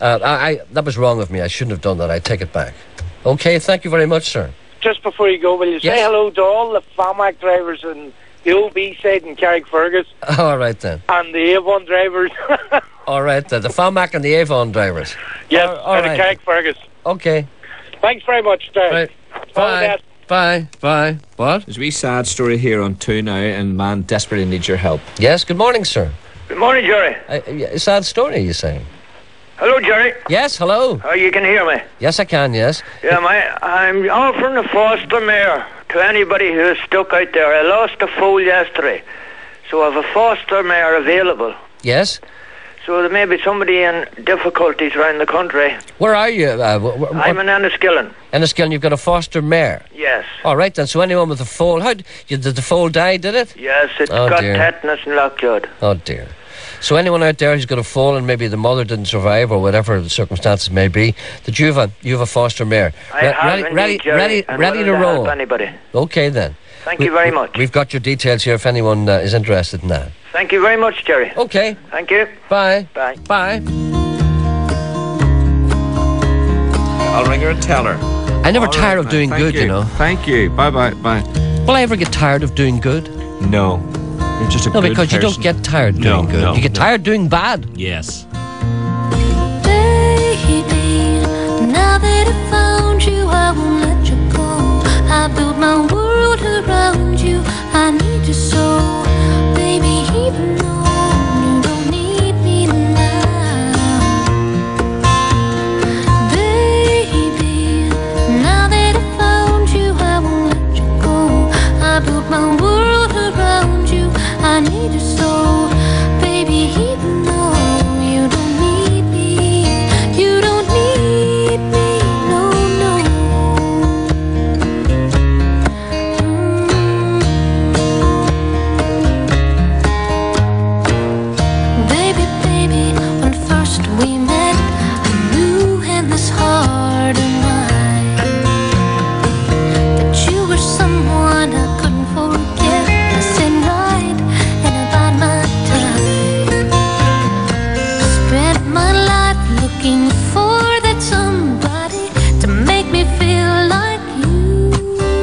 Uh, I, I that was wrong of me. I shouldn't have done that. I take it back. Okay, thank you very much, sir. Just before you go, will you Yes. say hello to all the FAMAC drivers in the O B side in Carrickfergus All right then. and the Avon drivers? All right then. The FAMAC and the Avon drivers. Yes, all, all out right. of Carrickfergus. Okay. Thanks very much, Dave. Right. All the Bye. best. Bye. Bye. What? There's a wee sad story here on two now, and man desperately needs your help. Yes. Good morning, sir. Good morning, Jerry. Uh, yeah, sad story, you saying? Hello, Jerry. Yes. Hello. Oh, you can hear me. Yes, I can. Yes. Yeah, my, I'm offering a foster mare to anybody who's stuck out there. I lost a foal yesterday, so I have a foster mare available. Yes. So there may be somebody in difficulties around the country. Where are you? Uh, wh- wh- I'm in Enniskillen. Enniskillen. You've got a foster mare. Yes. All right then. So anyone with a foal, how d- you, did the foal die? Did it? Yes, it's Oh, got dear. tetanus and lockjaw. Oh dear. So anyone out there who's got a foal and maybe the mother didn't survive or whatever the circumstances may be, that you've a you have a foster mare. I Re- have ready, indeed, ready, Jerry, ready, and ready willing to to roll. help anybody. Okay then. Thank We- you very we- much. We've got your details here if anyone uh, is interested in that. Thank you very much, Jerry. Okay. Thank you. Bye. Bye. Bye. I'll ring her and tell her. I never All tire right, of man. doing Thank good, you. know. Thank you. Bye bye. Bye. Will I ever get tired of doing good? No. You're just a No, good because you person. don't get tired No, doing good. no, you get no. tired doing bad. Yes. Baby, now that I found you, I won't let you go. I built my world around you. I need you so, baby, even though you don't need me now. Baby, now that I found you, I won't let you go. I built my world around you. I need you so, baby, even though you don't need me. You don't need me, no, no. Mm. Baby, baby, when first we met, I knew in this heart of mine that you were someone I couldn't forget. I said right and about my time. Spent my life looking for that somebody to make me feel like you.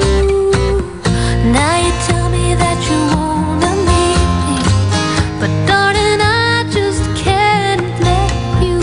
Now you tell me that you wanna meet me, but darling, I just can't let you.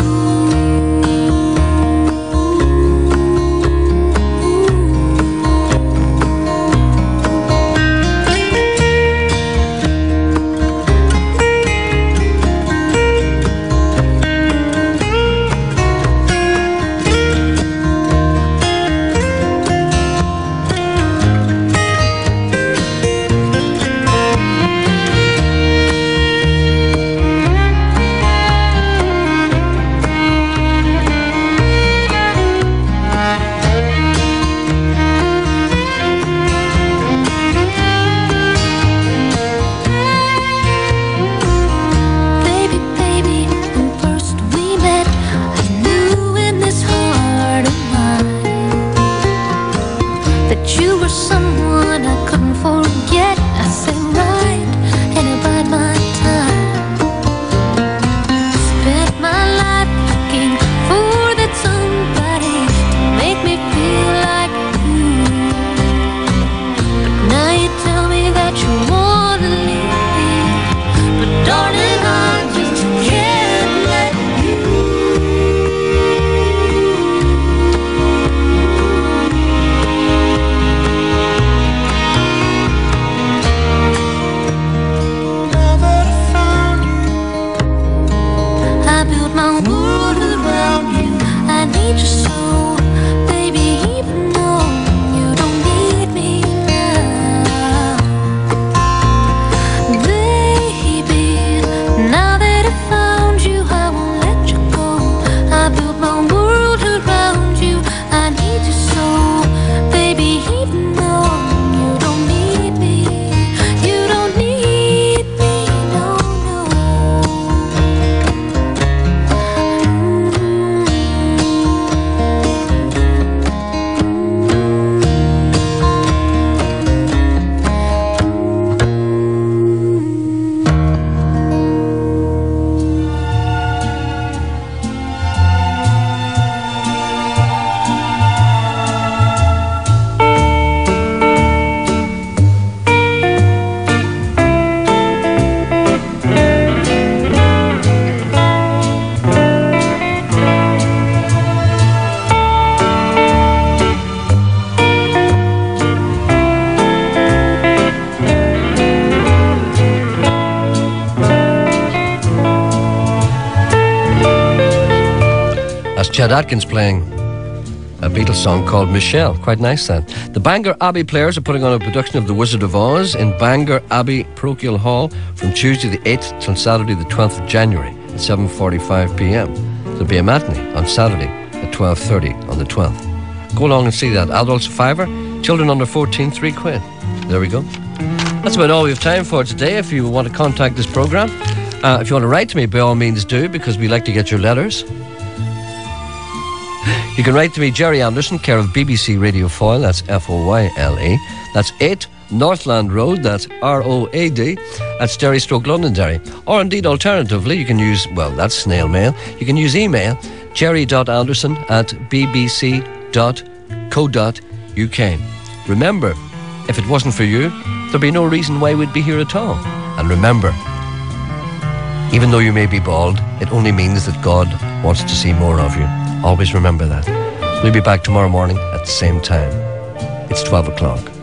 Baby, baby, when first we met, I knew in this heart of mine that you were someone I couldn't forget. I said right and about my time. Spent my life looking for that somebody to make me feel like you. But now you tell me that you wanna leave, but darling, I just can't let you. Now that I found you, I built my world around you. I need you so, baby, even though you don't need me now. Baby, now that I found you, I won't let you go. I built my world around you. I need you so, baby, even though you don't need me. You don't need me, no, no. That's Chet Atkins playing a Beatles song called Michelle. Quite nice then. The Bangor Abbey Players are putting on a production of The Wizard of Oz in Bangor Abbey Parochial Hall from Tuesday the eighth till Saturday the twelfth of January at seven forty-five p m. There'll be a matinee on Saturday at twelve thirty on the twelfth. Go along and see that. Adults a fiver, children under fourteen, three quid. There we go. That's about all we have time for today. If you want to contact this programme, uh, if you want to write to me, by all means do, because we like to get your letters. You can write to me, Jerry Anderson, care of B B C Radio Foyle, that's F O Y L E. That's eight Northland Road, that's R O A D, that's Derry Stroke Londonderry. Or indeed, alternatively, you can use, well, that's snail mail. You can use email, jerry.anderson at bbc dot co dot uk. Remember, if it wasn't for you, there'd be no reason why we'd be here at all. And remember, even though you may be bald, it only means that God wants to see more of you. Always remember that. We'll be back tomorrow morning at the same time. It's twelve o'clock.